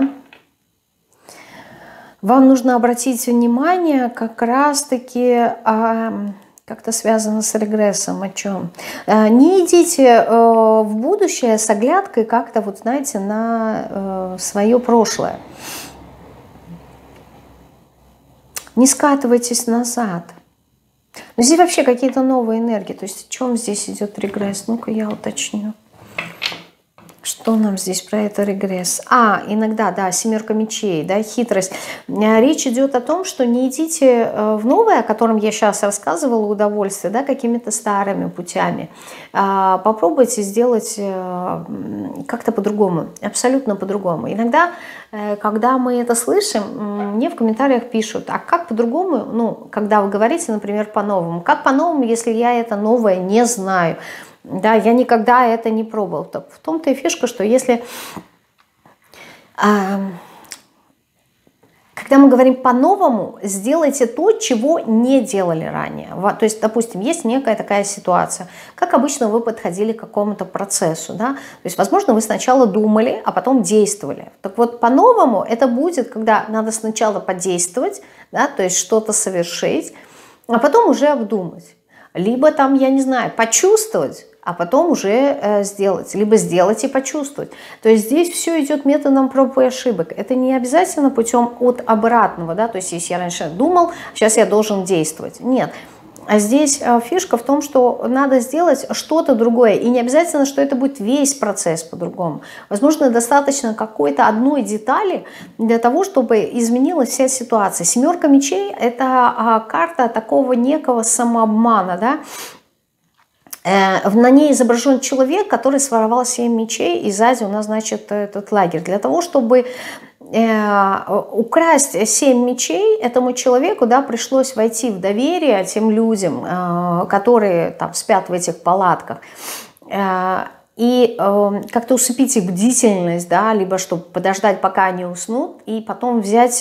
Вам нужно обратить внимание как раз-таки, как-то связано с регрессом, о чем. Не идите в будущее с оглядкой как-то, вот знаете, на свое прошлое. Не скатывайтесь назад. Но здесь вообще какие-то новые энергии. То есть о чем здесь идет регресс? Ну-ка я уточню. Что нам здесь про это регресс? Иногда, да, семерка мечей, да, хитрость. Речь идет о том, что не идите в новое, о котором я сейчас рассказывала, удовольствие, да, какими-то старыми путями. Попробуйте сделать как-то по-другому, абсолютно по-другому. Иногда, когда мы это слышим, мне в комментариях пишут, а как по-другому, когда вы говорите, например, по-новому, как по-новому, если я это новое не знаю? Да, я никогда это не пробовал. Так, в том-то и фишка, что если... Когда мы говорим по-новому, сделайте то, чего не делали ранее. То есть, допустим, есть некая такая ситуация. Как обычно вы подходили к какому-то процессу. Да? То есть, возможно, вы сначала думали, а потом действовали. Так вот, по-новому это будет, когда надо сначала подействовать, да, то есть что-то совершить, а потом уже обдумать. Либо там, я не знаю, почувствовать, а потом уже сделать. Либо сделать и почувствовать. То есть здесь все идет методом проб и ошибок. Это не обязательно путем от обратного. Да? То есть если я раньше думал, сейчас я должен действовать. Нет. А здесь фишка в том, что надо сделать что-то другое. И не обязательно, что это будет весь процесс по-другому. Возможно, достаточно какой-то одной детали для того, чтобы изменилась вся ситуация. Семерка мечей – это карта такого некого самообмана. Да? На ней изображен человек, который своровал 7 мечей, и сзади у нас, значит, этот лагерь. Для того, чтобы украсть 7 мечей, этому человеку, да, пришлось войти в доверие тем людям, которые там спят в этих палатках, и как-то усыпить их бдительность, да, либо чтобы подождать, пока они уснут, и потом взять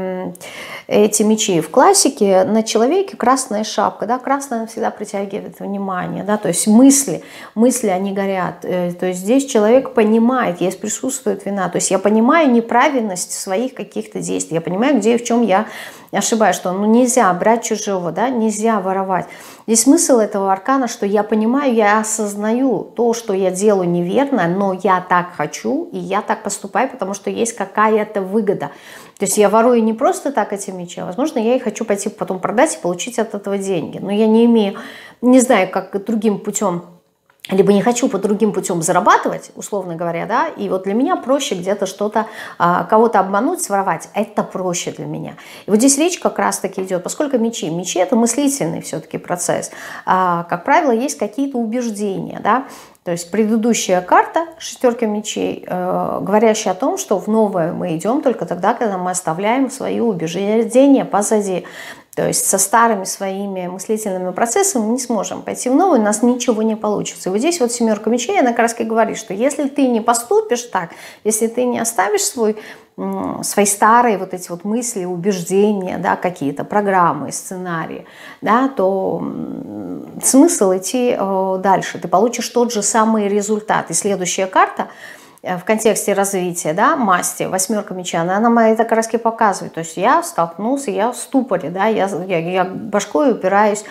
эти мечи. В классике на человеке красная шапка, да, красная всегда притягивает внимание, да, то есть мысли, они горят, то есть здесь человек понимает, есть присутствует вина, то есть я понимаю неправильность своих каких-то действий, я понимаю, где и в чем я ошибаюсь, что нельзя брать чужого, да, нельзя воровать. Здесь смысл этого аркана, что я понимаю, я осознаю то, что я делаю неверно, но я так хочу, и я так поступаю, потому что есть какая-то выгода. То есть я ворую не просто так эти мечи, а возможно, я их хочу пойти потом продать и получить от этого деньги. Но я не имею, не знаю, как другим путем, либо не хочу по другим путем зарабатывать, условно говоря, да, и вот для меня проще где-то что-то, кого-то обмануть, своровать, это проще для меня. И вот здесь речь как раз-таки идет, поскольку мечи это мыслительный все-таки процесс, как правило, есть какие-то убеждения, да, то есть предыдущая карта, шестерка мечей, говорящая о том, что в новое мы идем только тогда, когда мы оставляем свои убеждения позади. То есть со старыми своими мыслительными процессами мы не сможем пойти в новое, у нас ничего не получится. И вот здесь вот семерка мечей, она как раз и говорит, что если ты не поступишь так, если ты не оставишь свои старые вот эти вот мысли, убеждения, да, какие-то программы, сценарии, да, то смысл идти дальше. Ты получишь тот же самый результат. И следующая карта в контексте развития, да, масти, восьмерка меча, она нам это как раз и показывает. То есть я столкнулся, я в ступоре, да, я башкой упираюсь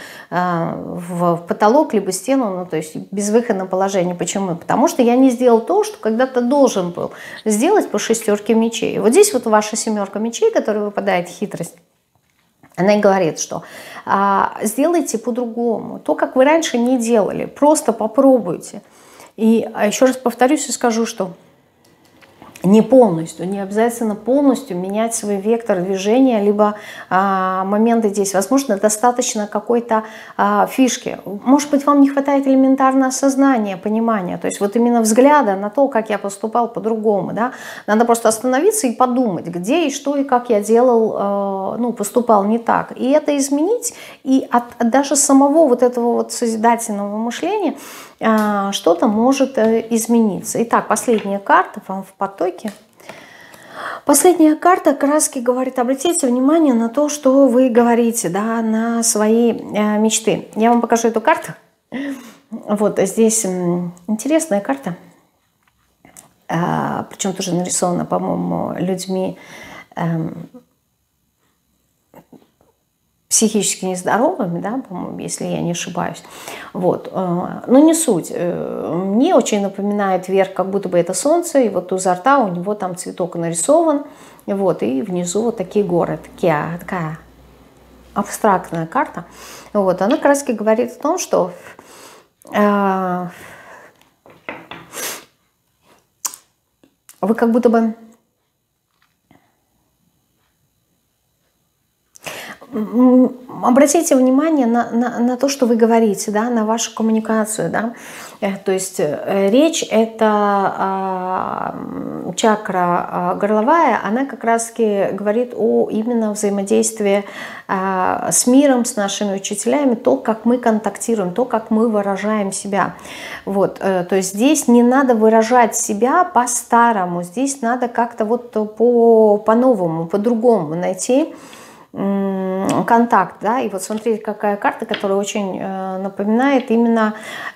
в потолок, либо стену, ну, то есть в безвыходном положении. Почему? Потому что я не сделал то, что когда-то должен был сделать по шестерке мечей. Вот здесь вот ваша семерка мечей, которая выпадает хитрость, она и говорит, что сделайте по-другому. То, как вы раньше не делали, просто попробуйте. И еще раз повторюсь и скажу, что Не полностью, не обязательно полностью менять свой вектор движения, либо моменты здесь. Возможно, достаточно какой-то фишки. Может быть, вам не хватает элементарного осознания, понимания. То есть вот именно взгляда на то, как я поступал по-другому. Да? Надо просто остановиться и подумать, где и что и как я делал, ну, поступал не так. И это изменить. И от даже самого вот этого вот созидательного мышления что-то может измениться. Итак, последняя карта вам в потоке. Последняя карта краски говорит: обратите внимание на то, что вы говорите, да, на свои мечты. Я вам покажу эту карту. Вот здесь интересная карта. Причем тоже нарисована, по-моему, людьми психически нездоровыми, да, по-моему, если я не ошибаюсь. Вот. Но не суть. Мне очень напоминает вверх, как будто бы это солнце, и вот изо рта у него там цветок нарисован, вот, и внизу вот такие горы, такая абстрактная карта. Вот. Она как раз говорит о том, что вы как будто бы обратите внимание на то, что вы говорите, да, на вашу коммуникацию. Да? То есть речь – это чакра горловая, она как раз-таки говорит о именно взаимодействии с миром, с нашими учителями, то, как мы контактируем, то, как мы выражаем себя. Вот. То есть здесь не надо выражать себя по-старому, здесь надо как-то вот по-новому, по-другому найти контакт, да, и вот смотрите, какая карта, которая очень напоминает именно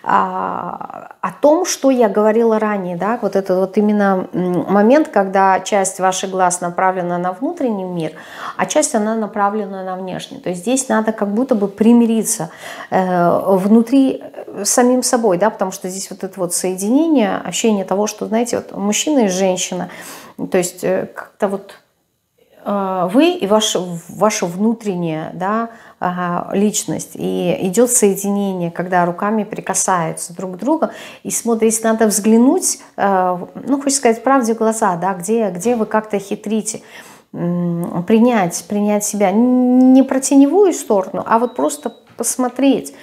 о том, что я говорила ранее, да, вот это вот именно момент, когда часть ваших глаз направлена на внутренний мир, а часть она направлена на внешний, то есть здесь надо как будто бы примириться внутри с самим собой, да, потому что здесь вот это вот соединение, ощущение того, что, знаете, вот мужчина и женщина, то есть как-то вот вы и ваша внутренняя, да, личность. И идет соединение, когда руками прикасаются друг к другу. И смотрите, надо взглянуть, ну, хочется сказать, правде в глаза, да, где вы как-то хитрите. Принять себя не про теневую сторону, а вот просто посмотреть,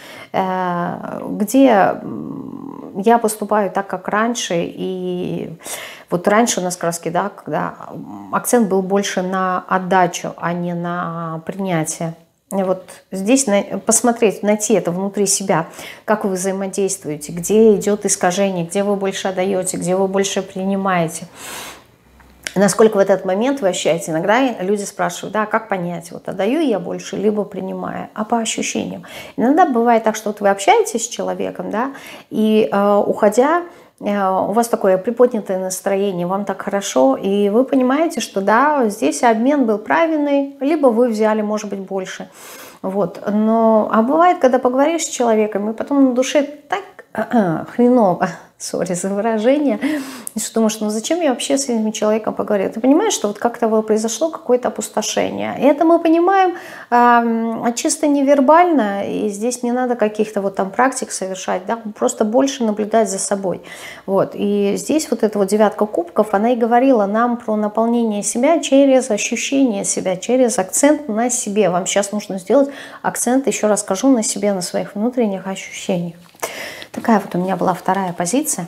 где я поступаю так, как раньше. И вот раньше у нас как раз, да, когда акцент был больше на отдачу, а не на принятие. И вот здесь посмотреть, найти это внутри себя, как вы взаимодействуете, где идет искажение, где вы больше отдаете, где вы больше принимаете. Насколько в этот момент вы ощущаете. Иногда люди спрашивают, да, как понять, вот отдаю я больше, либо принимаю, а по ощущениям. Иногда бывает так, что вот вы общаетесь с человеком, да, и уходя, у вас такое приподнятое настроение, вам так хорошо, и вы понимаете, что да, здесь обмен был правильный, либо вы взяли, может быть, больше. Вот. А бывает, когда поговоришь с человеком, и потом на душе так хреново, сори за выражение, и что думаешь, ну зачем я вообще с этим человеком поговорила? Ты понимаешь, что вот как-то произошло какое-то опустошение. И это мы понимаем чисто невербально, и здесь не надо каких-то вот там практик совершать, да, просто больше наблюдать за собой. Вот. И здесь вот эта вот девятка кубков, она и говорила нам про наполнение себя через ощущение себя, через акцент на себе. Вам сейчас нужно сделать акцент, еще раз скажу, на себе, на своих внутренних ощущениях. Такая вот у меня была вторая позиция.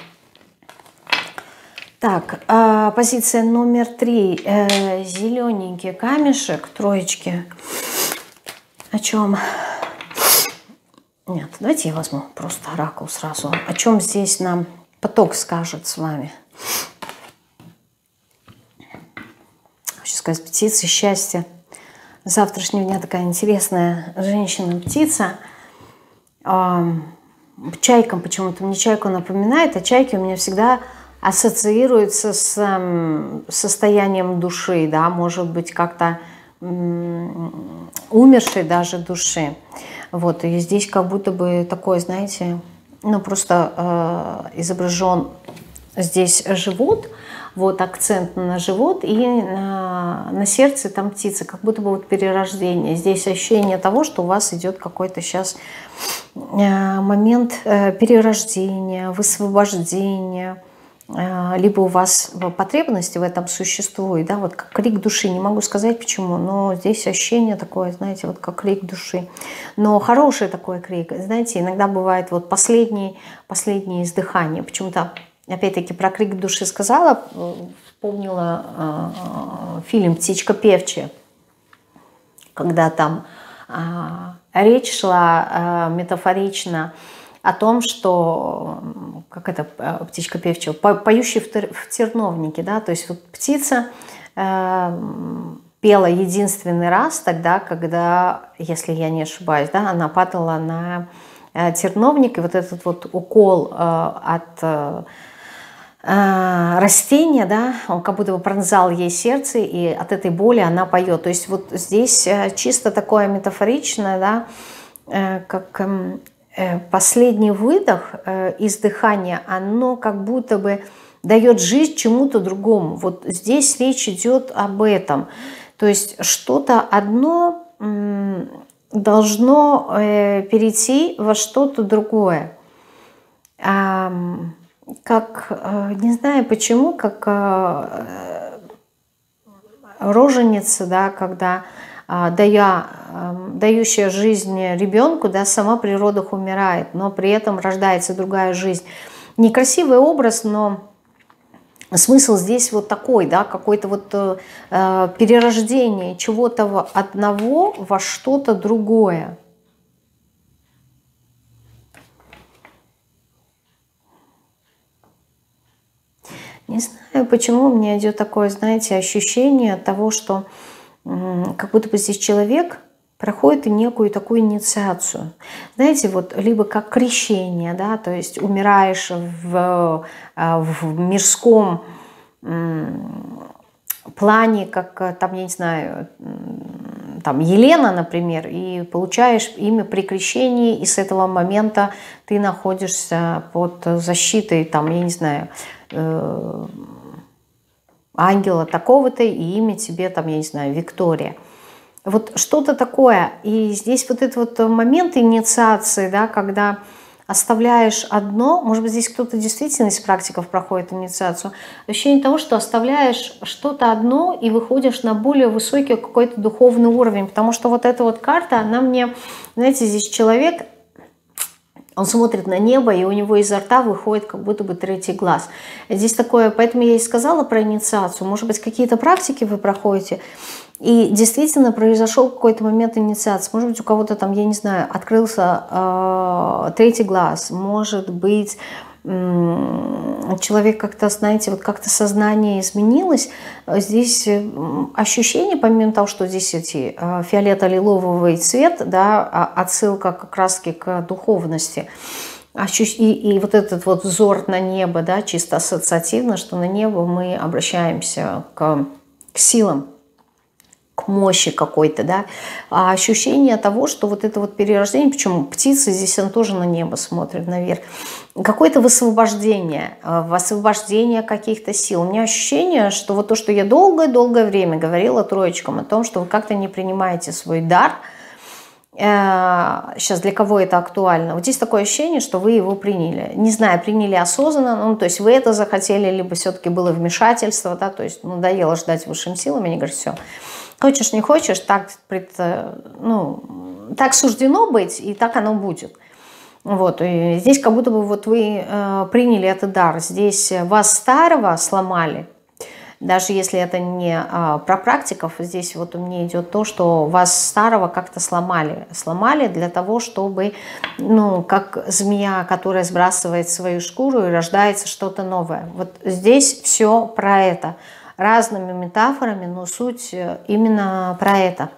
Так, позиция номер 3. Зелененький камешек, троечки. О чем? Нет, давайте я возьму просто оракул сразу. О чем здесь нам поток скажет с вами? Хочу сказать, птицы счастья. С завтрашнего дня такая интересная женщина-птица. Чайкам почему-то, мне чайку напоминает, а чайки у меня всегда ассоциируются с состоянием души, да, может быть, как-то умершей даже души. Вот, и здесь как будто бы такое, знаете, ну, просто изображен здесь живот, вот акцент на живот, и на сердце там птица, как будто бы вот перерождение. Здесь ощущение того, что у вас идет какой-то сейчас момент перерождения, высвобождения, либо у вас потребности в этом существует, да, вот как крик души, не могу сказать почему, но здесь ощущение такое, знаете, вот как крик души, но хороший такой крик, знаете, иногда бывает вот последнее издыхание, почему-то, опять-таки, про крик души сказала, вспомнила фильм «Птичка певчая», когда там речь шла метафорично о том, что, как это, птичка певчая, поющий в терновнике, да, то есть вот птица пела единственный раз тогда, когда, если я не ошибаюсь, да, она падала на терновник, и вот этот вот укол от растения, да, он как будто бы пронзал ей сердце, и от этой боли она поет. То есть вот здесь чисто такое метафоричное, да, как последний выдох, издыхание, оно как будто бы дает жизнь чему-то другому. Вот здесь речь идет об этом. То есть что-то одно должно перейти во что-то другое. Как, не знаю почему, как роженица, да, когда дающая жизнь ребенку, да, сама при родах умирает, но при этом рождается другая жизнь. Некрасивый образ, но смысл здесь вот такой, да, какое-то вот перерождение чего-то одного во что-то другое. Не знаю, почему у меня идет такое, знаете, ощущение того, что как будто бы здесь человек проходит некую такую инициацию. Знаете, вот либо как крещение, да, то есть умираешь в мирском плане, как там, я не знаю, там Елена, например, и получаешь имя при крещении, и с этого момента ты находишься под защитой, там, я не знаю, ангела такого-то, и имя тебе, там, я не знаю, Виктория. Вот что-то такое. И здесь вот этот вот момент инициации, да, когда оставляешь одно, может быть, здесь кто-то действительно из практиков проходит инициацию, ощущение того, что оставляешь что-то одно и выходишь на более высокий какой-то духовный уровень, потому что вот эта вот карта, она мне, знаете, здесь человек, он смотрит на небо, и у него изо рта выходит как будто бы третий глаз. Здесь такое, поэтому я и сказала про инициацию. Может быть, какие-то практики вы проходите, и действительно произошел какой-то момент инициации. Может быть, у кого-то там, я не знаю, открылся третий глаз. Может быть, человек как-то, знаете, вот как-то сознание изменилось. Здесь ощущение, помимо того, что здесь эти фиолетово-лиловый цвет, да, отсылка как раз-таки к духовности. И вот этот вот взор на небо, да, чисто ассоциативно, что на небо мы обращаемся к силам, к мощи какой-то, да, а ощущение того, что вот это вот перерождение, почему птицы здесь, она тоже на небо смотрит наверх, какое-то высвобождение каких-то сил. У меня ощущение, что вот то, что я долгое-долгое время говорила троечкам о том, что вы как-то не принимаете свой дар, сейчас для кого это актуально, вот здесь такое ощущение, что вы его приняли, не знаю, приняли осознанно, ну, то есть вы это захотели, либо все-таки было вмешательство, да, то есть надоело ждать высшим силам, они говорят, все, хочешь, не хочешь, так, ну, так суждено быть, и так оно будет. Вот, и здесь как будто бы вот вы приняли этот дар, здесь вас старого сломали, даже если это не про практиков, здесь вот у меня идет то, что вас старого как-то сломали для того, чтобы, ну, как змея, которая сбрасывает свою шкуру и рождается что-то новое. Вот здесь все про это. Разными метафорами, но суть именно про это.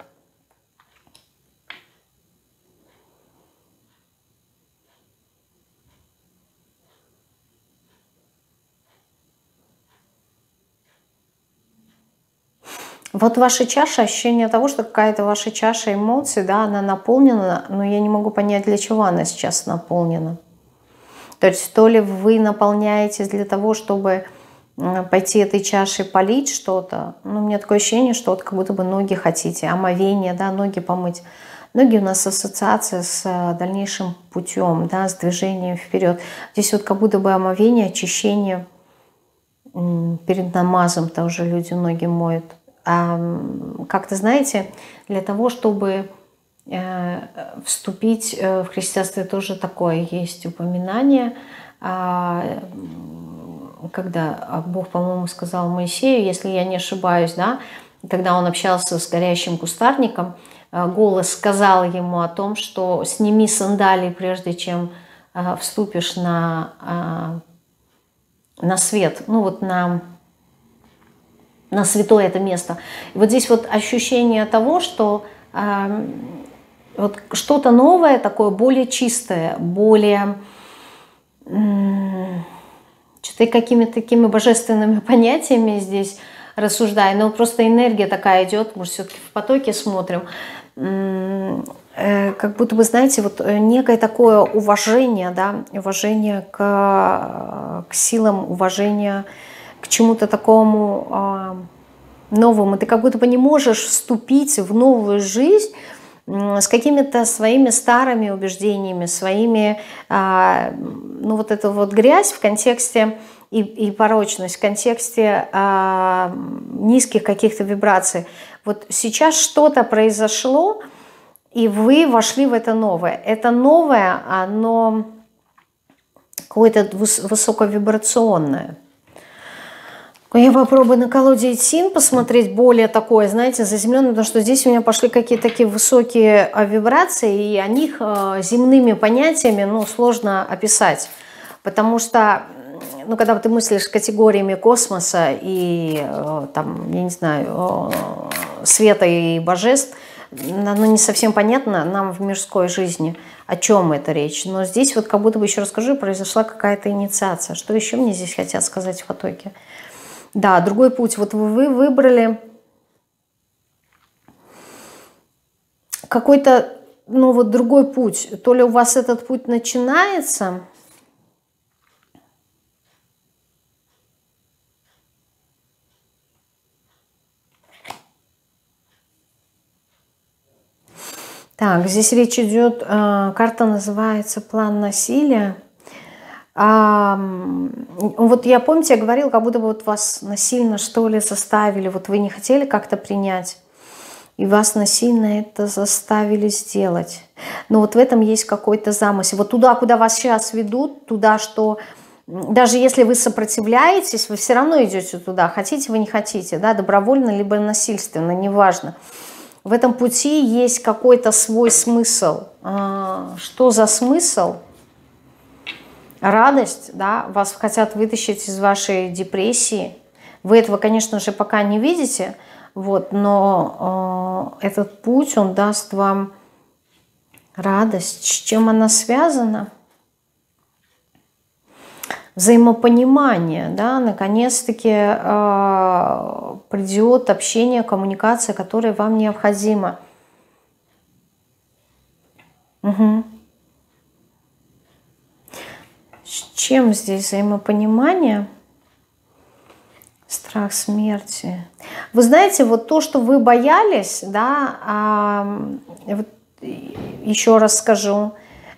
Вот ваша чаша, ощущение того, что какая-то ваша чаша эмоций, да, она наполнена, но я не могу понять, для чего она сейчас наполнена. То есть то ли вы наполняетесь для того, чтобы пойти этой чашей полить что-то. Ну, у меня такое ощущение, что вот как будто бы ноги хотите, омовение, да, ноги помыть. Ноги у нас ассоциация с дальнейшим путем, да, с движением вперед. Здесь вот как будто бы омовение, очищение перед намазом-то уже люди ноги моют. Как-то, знаете, для того, чтобы вступить в христианство, тоже такое есть упоминание, когда Бог, по-моему, сказал Моисею, если я не ошибаюсь, да, когда он общался с горящим кустарником, голос сказал ему о том, что сними сандалии, прежде чем вступишь на свет, ну вот на святое это место. И вот здесь вот ощущение того, что вот что-то новое такое, более чистое, более что-то какими-то такими божественными понятиями здесь рассуждаю, но просто энергия такая идет, может, все-таки в потоке смотрим, как будто бы, знаете, вот некое такое уважение, да, уважение к силам, уважение к чему-то такому новому. Ты как будто бы не можешь вступить в новую жизнь с какими-то своими старыми убеждениями, своими, ну вот эту вот грязь в контексте и порочность в контексте низких каких-то вибраций. Вот сейчас что-то произошло, и вы вошли в это новое. Это новое, оно какое-то высоковибрационное. Я попробую на колоде Итсин посмотреть более такое, знаете, заземленное, потому что здесь у меня пошли какие-то такие высокие вибрации, и о них земными понятиями, ну, сложно описать. Потому что, ну, когда ты мыслишь категориями космоса и, там, я не знаю, света и божеств, оно не совсем понятно нам в мирской жизни, о чем это речь. Но здесь вот как будто бы, еще расскажу, произошла какая-то инициация. Что еще мне здесь хотят сказать в потоке? Да, другой путь. Вот вы выбрали какой-то, ну вот другой путь. То ли у вас этот путь начинается, так, здесь речь идет, карта называется «План насилия». Вот я, помните, я говорила, как будто бы вот вас насильно, что ли, заставили, вот вы не хотели как-то принять, и вас насильно это заставили сделать. Но вот в этом есть какой-то замысел. Вот туда, куда вас сейчас ведут, туда, что даже если вы сопротивляетесь, вы все равно идете туда, хотите вы, не хотите, да, добровольно либо насильственно, неважно. В этом пути есть какой-то свой смысл. Что за смысл? Радость, да, вас хотят вытащить из вашей депрессии. Вы этого, конечно же, пока не видите, вот, но этот путь, он даст вам радость. С чем она связана? Взаимопонимание, да, наконец-таки придет общение, коммуникация, которая вам необходима. Угу. С чем здесь взаимопонимание? Страх смерти. Вы знаете, вот то, что вы боялись, да, вот еще раз скажу,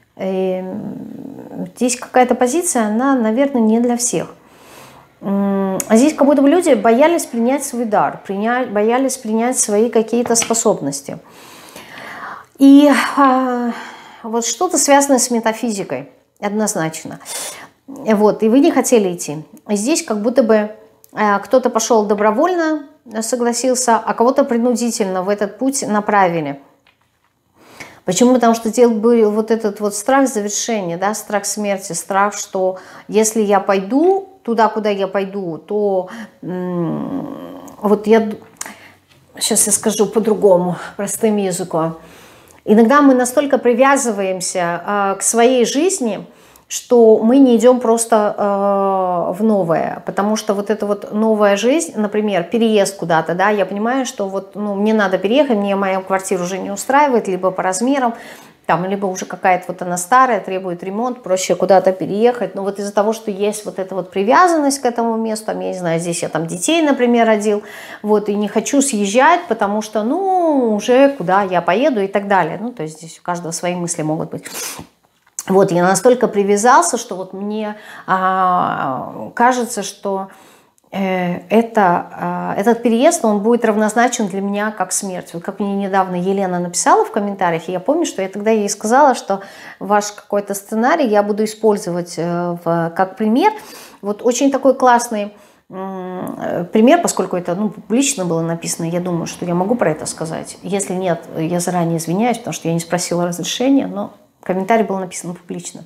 здесь какая-то позиция, она, наверное, не для всех. А здесь как будто бы люди боялись принять свой дар, боялись принять свои какие-то способности. И вот что-то связанное с метафизикой. Однозначно. Вот, и вы не хотели идти. Здесь как будто бы кто-то пошел добровольно, согласился, а кого-то принудительно в этот путь направили. Почему? Потому что был вот этот вот страх завершения, да, страх смерти, страх, что если я пойду туда, куда я пойду, то вот я... Сейчас я скажу по-другому, простым языком. Иногда мы настолько привязываемся к своей жизни, что мы не идем просто в новое, потому что вот эта вот новая жизнь, например, переезд куда-то, да, я понимаю, что вот, ну, мне надо переехать, мне моя квартира уже не устраивает, либо по размерам, там, либо уже какая-то вот она старая, требует ремонт, проще куда-то переехать, но вот из-за того, что есть вот эта вот привязанность к этому месту, там, я не знаю, здесь я там детей, например, родил, вот, и не хочу съезжать, потому что, ну, уже куда я поеду и так далее, ну, то есть здесь у каждого свои мысли могут быть. Вот, я настолько привязался, что вот мне кажется, что этот переезд, он будет равнозначен для меня как смерть. Вот как мне недавно Елена написала в комментариях, и я помню, что я тогда ей сказала, что ваш какой-то сценарий я буду использовать как пример. Вот очень такой классный пример, поскольку это публично было написано, я думаю, что я могу про это сказать. Если нет, я заранее извиняюсь, потому что я не спросила разрешения, но комментарий был написан публично.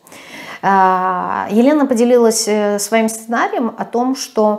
Елена поделилась своим сценарием о том, что,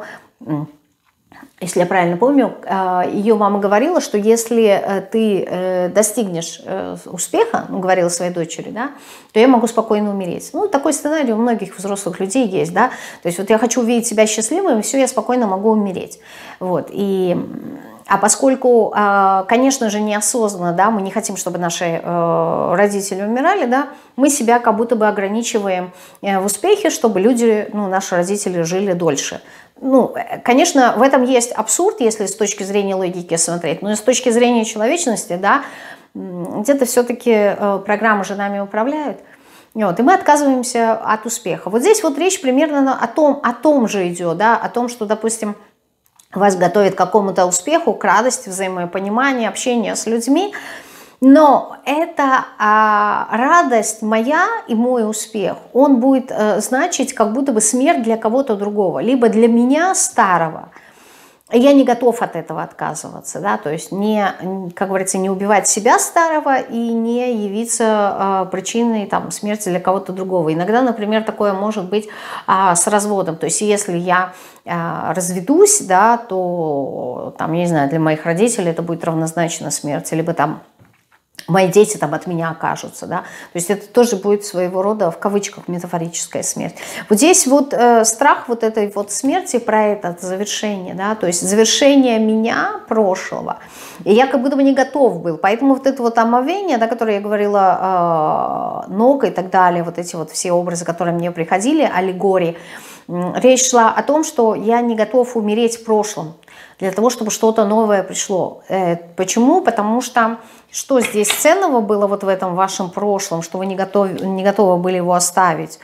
если я правильно помню, ее мама говорила, что если ты достигнешь успеха, говорила своей дочери, да, то я могу спокойно умереть. Такой сценарий у многих взрослых людей есть, да, то есть вот я хочу увидеть себя счастливым, и все, я спокойно могу умереть. Вот, а поскольку, конечно же, неосознанно, да, мы не хотим, чтобы наши родители умирали, да, мы себя как будто бы ограничиваем в успехе, чтобы люди, наши родители жили дольше. Конечно, в этом есть абсурд, если с точки зрения логики смотреть, но с точки зрения человечности, да, где-то все-таки программы же нами управляют. Вот, и мы отказываемся от успеха. Вот здесь вот речь примерно о том же идет, да, о том, что, допустим, вас готовит к какому-то успеху, к радости, взаимопониманию, общению с людьми. Но эта радость моя и мой успех, он будет значить как будто бы смерть для кого-то другого, либо для меня старого. Я не готов от этого отказываться, да, то есть как говорится, не убивать себя старого и не явиться причиной смерти для кого-то другого. Иногда, например, такое может быть с разводом, то есть если я разведусь, да, то, я не знаю, для моих родителей это будет равнозначно смерти, либо мои дети от меня окажутся, да, то есть это тоже будет своего рода, в кавычках, метафорическая смерть. Вот здесь вот страх вот этой вот смерти про это завершение, да, то есть завершение меня, прошлого, и я как будто бы не готов был, поэтому вот это вот омовение, да, которое я говорила, ног и так далее, вот эти вот все образы, которые мне приходили, аллегории, речь шла о том, что я не готов умереть в прошлом, для того, чтобы что-то новое пришло. Почему? Потому что здесь ценного было вот в этом вашем прошлом, что вы не готовы были его оставить?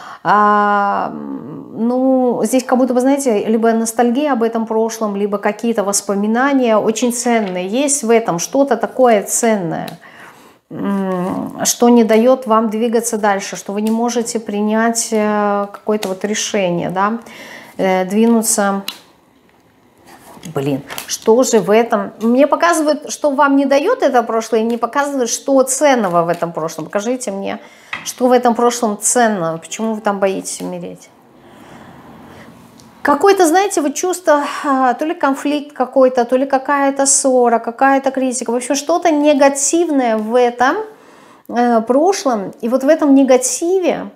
Здесь как будто бы, знаете, либо ностальгия об этом прошлом, либо какие-то воспоминания очень ценные. Есть в этом что-то такое ценное, что не дает вам двигаться дальше, что вы не можете принять какое-то вот решение, да, двинуться. Что же в этом? Мне показывают, что вам не дает это прошлое, и не показывают, что ценного в этом прошлом. Покажите мне, что в этом прошлом ценно, почему вы там боитесь умереть. Какое-то, знаете, вот чувство, то ли конфликт какой-то, то ли какая-то ссора, какая-то критика. В общем, что-то негативное в этом прошлом. И вот в этом негативе,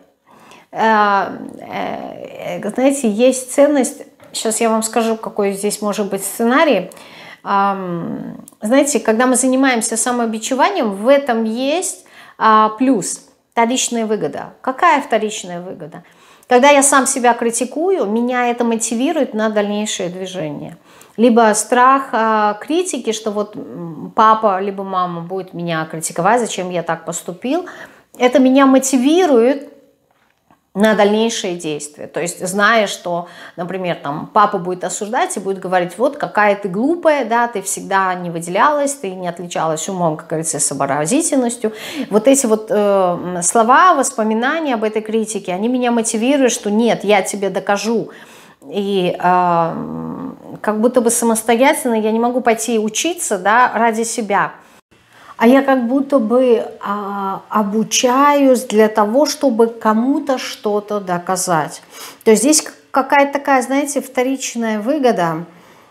знаете, есть ценность. Сейчас я вам скажу, какой здесь может быть сценарий. Знаете, когда мы занимаемся самобичеванием, в этом есть плюс, вторичная выгода. Какая вторичная выгода? Когда я сам себя критикую, меня это мотивирует на дальнейшее движение. Либо страх критики, что вот папа либо мама будет меня критиковать, зачем я так поступил. Это меня мотивирует на дальнейшие действия. То есть, зная, что, например, папа будет осуждать и будет говорить, вот какая ты глупая, да, ты всегда не выделялась, ты не отличалась умом, как говорится, сообразительностью. Вот эти вот слова, воспоминания об этой критике, они меня мотивируют, что нет, я тебе докажу. И как будто бы самостоятельно я не могу пойти учиться, да, ради себя. А я как будто бы обучаюсь для того, чтобы кому-то что-то доказать. То есть здесь какая-то такая, знаете, вторичная выгода.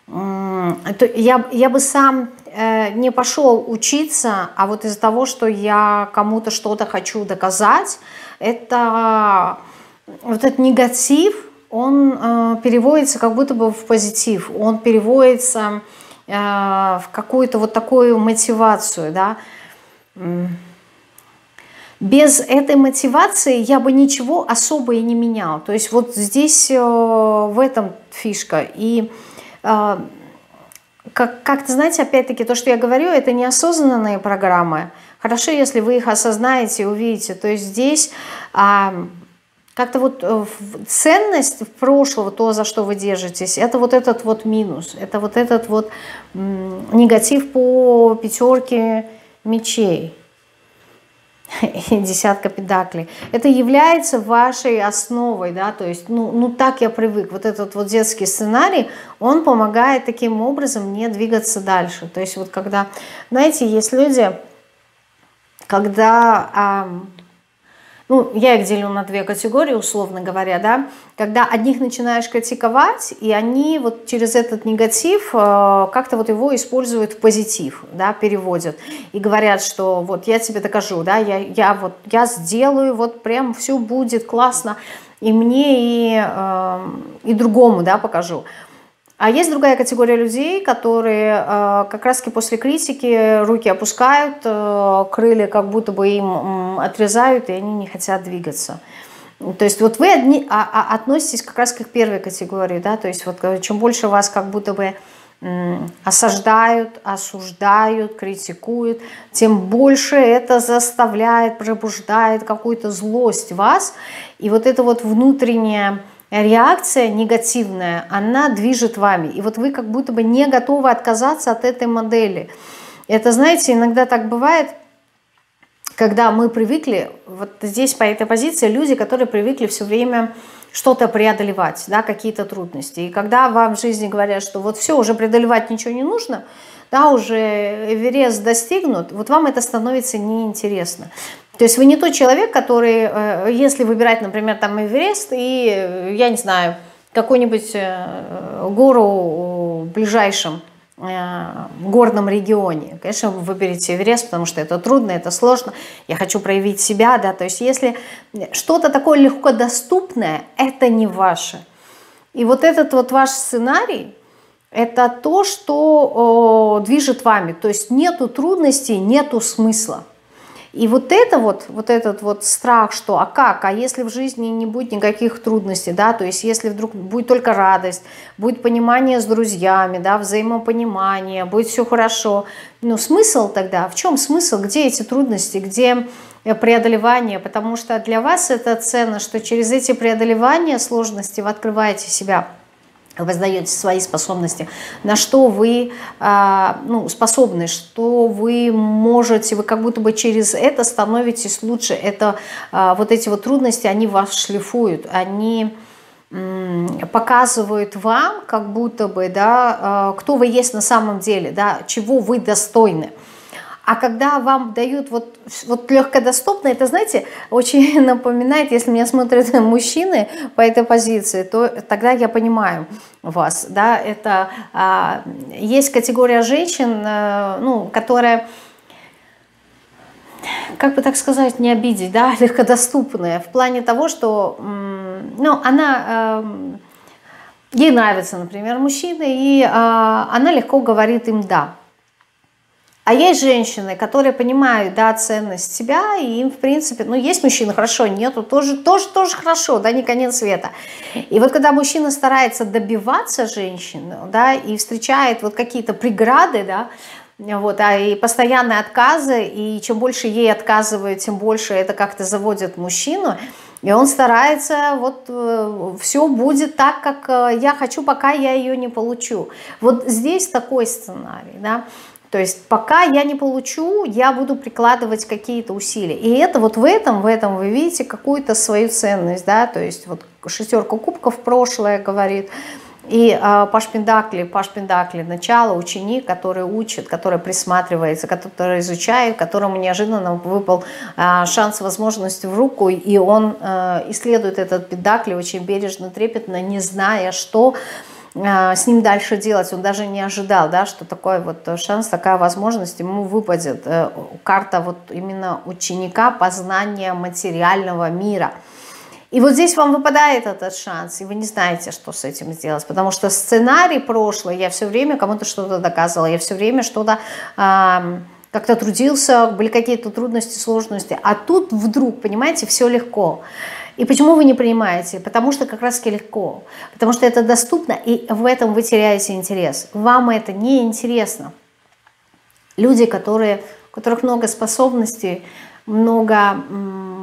Я бы сам не пошел учиться, а вот из-за того, что я кому-то что-то хочу доказать, это вот этот негатив, он переводится как будто бы в позитив, он переводится в какую-то вот такую мотивацию, да. Без этой мотивации я бы ничего особо и не менял. То есть вот здесь в этом фишка. И как-то, знаете, опять-таки, то, что я говорю, это неосознанные программы. Хорошо, если вы их осознаете и увидите. То есть здесь как-то вот ценность прошлого, то, за что вы держитесь, это вот этот вот минус, это вот этот вот негатив по 5 мечей и 10 пентаклей. Это является вашей основой, да, то есть, ну так я привык. Вот этот вот детский сценарий, он помогает таким образом не двигаться дальше. То есть вот когда, знаете, есть люди, когда... Ну, я их делю на 2 категории, условно говоря, да, когда одних начинаешь критиковать, и они вот через этот негатив как-то вот его используют в позитив, да, переводят, и говорят, что вот я тебе докажу, да, я сделаю, вот прям все будет классно, и мне, и другому, да, покажу. А есть другая категория людей, которые как раз-таки после критики руки опускают, крылья как будто бы им отрезают, и они не хотят двигаться. То есть вот вы относитесь как раз к первой категории, да, то есть вот чем больше вас как будто бы осаждают, осуждают, критикуют, тем больше это заставляет, пробуждает какую-то злость в вас, и вот это вот внутренняя реакция негативная, она движет вами. И вот вы как будто бы не готовы отказаться от этой модели. Это, знаете, иногда так бывает, когда мы привыкли, вот здесь по этой позиции люди, которые привыкли все время что-то преодолевать, да, какие-то трудности. И когда вам в жизни говорят, что вот все, уже преодолевать ничего не нужно, да, уже Эверест достигнут, вот вам это становится неинтересно. То есть вы не тот человек, который, если выбирать, например, там Эверест и, я не знаю, какую-нибудь гору в ближайшем горном регионе. Конечно, вы выберете Эверест, потому что это трудно, это сложно. Я хочу проявить себя, да. То есть если что-то такое легко доступное, это не ваше. И вот этот вот ваш сценарий, это то, что движет вами. То есть нету трудностей, нету смысла. И вот этот вот страх, что а как, а если в жизни не будет никаких трудностей, да, то есть если вдруг будет только радость, будет понимание с друзьями, да, взаимопонимание, будет все хорошо, ну смысл тогда, в чем смысл, где эти трудности, где преодолевание, потому что для вас это ценно, что через эти преодолевания сложности вы открываете себя, вы создаете свои способности, на что вы способны, что вы можете, вы как будто бы через это становитесь лучше. Это вот эти вот трудности, они вас шлифуют, они показывают вам, как будто бы, да, кто вы есть на самом деле, да, чего вы достойны. А когда вам дают вот легкодоступно, это, знаете, очень напоминает, если меня смотрят мужчины по этой позиции, то тогда я понимаю вас. Да, это есть категория женщин, которая, как бы так сказать, не обидеть, да, легкодоступная, в плане того, что ей нравится, например, мужчина, и она легко говорит им «да». А есть женщины, которые понимают, да, ценность себя, и им, в принципе, есть мужчины, хорошо, нету, тоже хорошо, да, не конец света. И вот когда мужчина старается добиваться женщины, да, и встречает вот какие-то преграды, да, вот, и постоянные отказы, и чем больше ей отказывают, тем больше это как-то заводит мужчину, и он старается, вот, все будет так, как я хочу, пока я ее не получу. Вот здесь такой сценарий, да. То есть пока я не получу, я буду прикладывать какие-то усилия. И это вот в этом вы видите какую-то свою ценность, да, то есть вот 6 кубков прошлое говорит, и Паш Пентаклей, начало, ученик, который учит, который присматривается, который изучает, которому неожиданно выпал шанс, возможность в руку, и он исследует этот Пентаклей очень бережно, трепетно, не зная, что с ним дальше делать. Он даже не ожидал, да, что такой вот шанс, такая возможность ему выпадет. Карта вот именно ученика познания материального мира. И вот здесь вам выпадает этот шанс, и вы не знаете, что с этим сделать, потому что сценарий прошлый, я все время кому-то что-то доказывала, я все время что-то как-то трудился, были какие-то трудности, сложности, а тут вдруг, понимаете, все легко. И почему вы не принимаете? Потому что как раз-таки легко, потому что это доступно, и в этом вы теряете интерес. Вам это не интересно. Люди, у которых много способностей, много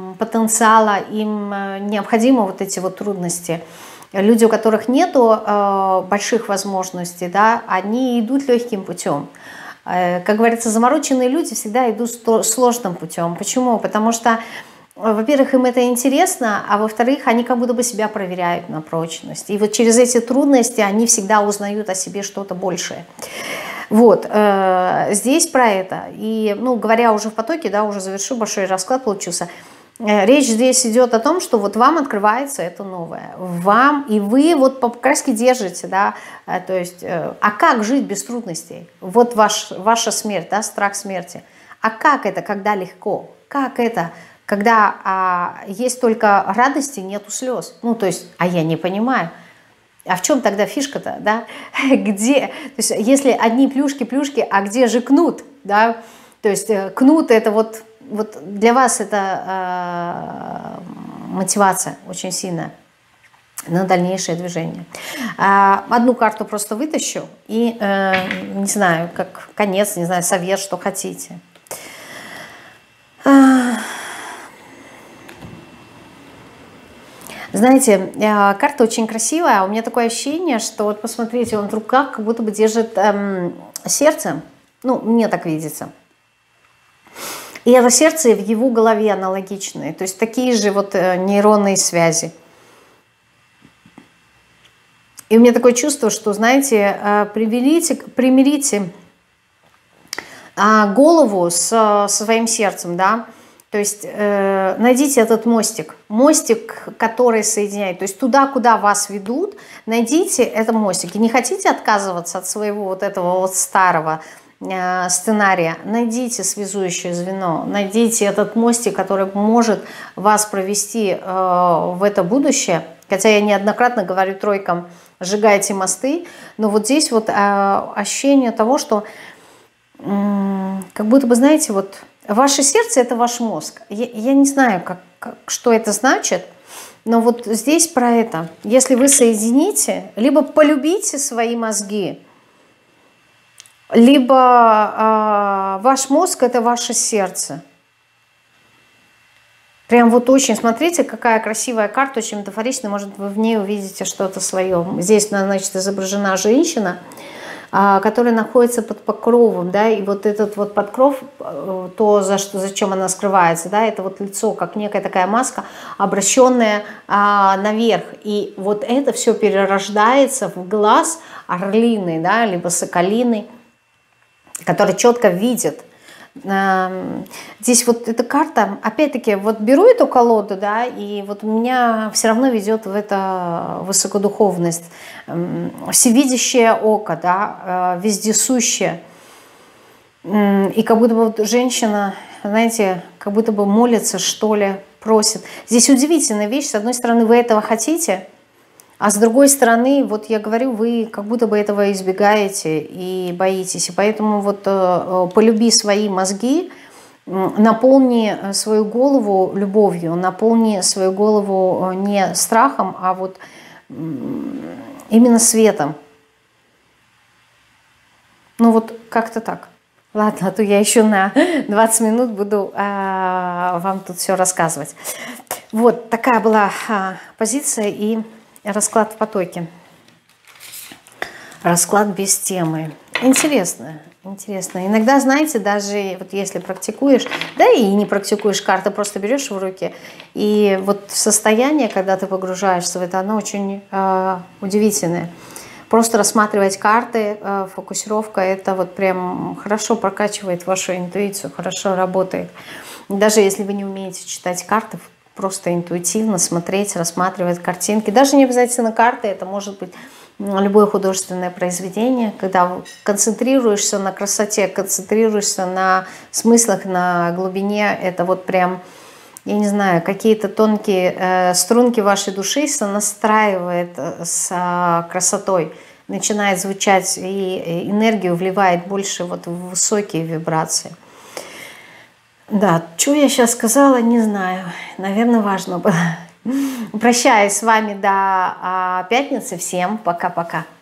потенциала, им необходимы вот эти вот трудности. Люди, у которых нету больших возможностей, да, они идут легким путем. Как говорится, замороченные люди всегда идут сложным путем. Почему? Потому что, во-первых, им это интересно, а во-вторых, они как будто бы себя проверяют на прочность. И вот через эти трудности они всегда узнают о себе что-то большее. Вот, здесь про это. И, ну, говоря уже в потоке, да, уже завершу, большой расклад получился. Речь здесь идет о том, что вот вам открывается это новое. Вам, и вы вот по краски держите, да, то есть, а как жить без трудностей? Вот ваша смерть, да, страх смерти. А как это, когда легко? Как это, когда есть только радости, нету слез? Ну, то есть, а я не понимаю. А в чем тогда фишка-то, да? Где? То есть, если одни плюшки, а где же кнут, да? То есть, кнут это вот для вас это мотивация очень сильная на дальнейшее движение. Одну карту просто вытащу и, не знаю, как конец, не знаю, совет, что хотите. Знаете, карта очень красивая, у меня такое ощущение, что вот посмотрите, он в руках как будто бы держит сердце, ну, мне так видится. И это сердце в его голове аналогичные, то есть такие же вот нейронные связи. И у меня такое чувство, что, знаете, примирите голову со своим сердцем, да, то есть найдите этот мостик, который соединяет, то есть туда, куда вас ведут, найдите этот мостик. И не хотите отказываться от своего вот этого вот старого сценария, найдите связующее звено, найдите этот мостик, который может вас провести в это будущее. Хотя я неоднократно говорю тройкам, сжигайте мосты, но вот здесь вот ощущение того, что как будто бы, знаете, вот ваше сердце – это ваш мозг. Я не знаю, что это значит, но вот здесь про это. Если вы соедините, либо полюбите свои мозги, либо ваш мозг – это ваше сердце. Прям вот очень, смотрите, какая красивая карта, очень метафоричная, может, вы в ней увидите что-то свое. Здесь, значит, изображена женщина, которая находится под покровом, да, и вот этот вот подкров, то, зачем она скрывается, да, это вот лицо, как некая такая маска, обращенная наверх, и вот это все перерождается в глаз орлиный, да, либо соколиный, который четко видит. Здесь вот эта карта, опять-таки, вот беру эту колоду, да, и вот меня все равно ведет в это высокодуховность, всевидящее око, да, вездесущее. И как будто бы вот женщина, знаете, как будто бы молится, что ли, просит. Здесь удивительная вещь, с одной стороны, вы этого хотите, а с другой стороны, вот я говорю, вы как будто бы этого избегаете и боитесь. И поэтому вот полюби свои мозги, наполни свою голову любовью, наполни свою голову не страхом, а вот именно светом. Ну вот как-то так. Ладно, а то я еще на 20 минут буду вам тут все рассказывать. Вот такая была позиция и расклад в потоке. Расклад без темы. Интересно, интересно. Иногда, знаете, даже вот если практикуешь, да и не практикуешь, карты просто берешь в руки, и вот состояние, когда ты погружаешься в это, оно очень удивительное. Просто рассматривать карты, фокусировка, это вот прям хорошо прокачивает вашу интуицию, хорошо работает. Даже если вы не умеете читать карты, просто интуитивно смотреть, рассматривать картинки. Даже не обязательно карты, это может быть любое художественное произведение, когда концентрируешься на красоте, концентрируешься на смыслах, на глубине, это вот прям, я не знаю, какие-то тонкие струнки вашей души сонастраивает с красотой, начинает звучать и энергию вливает больше вот в высокие вибрации. Да, что я сейчас сказала, не знаю. Наверное, важно было. Прощаюсь с вами до пятницы. Всем пока-пока.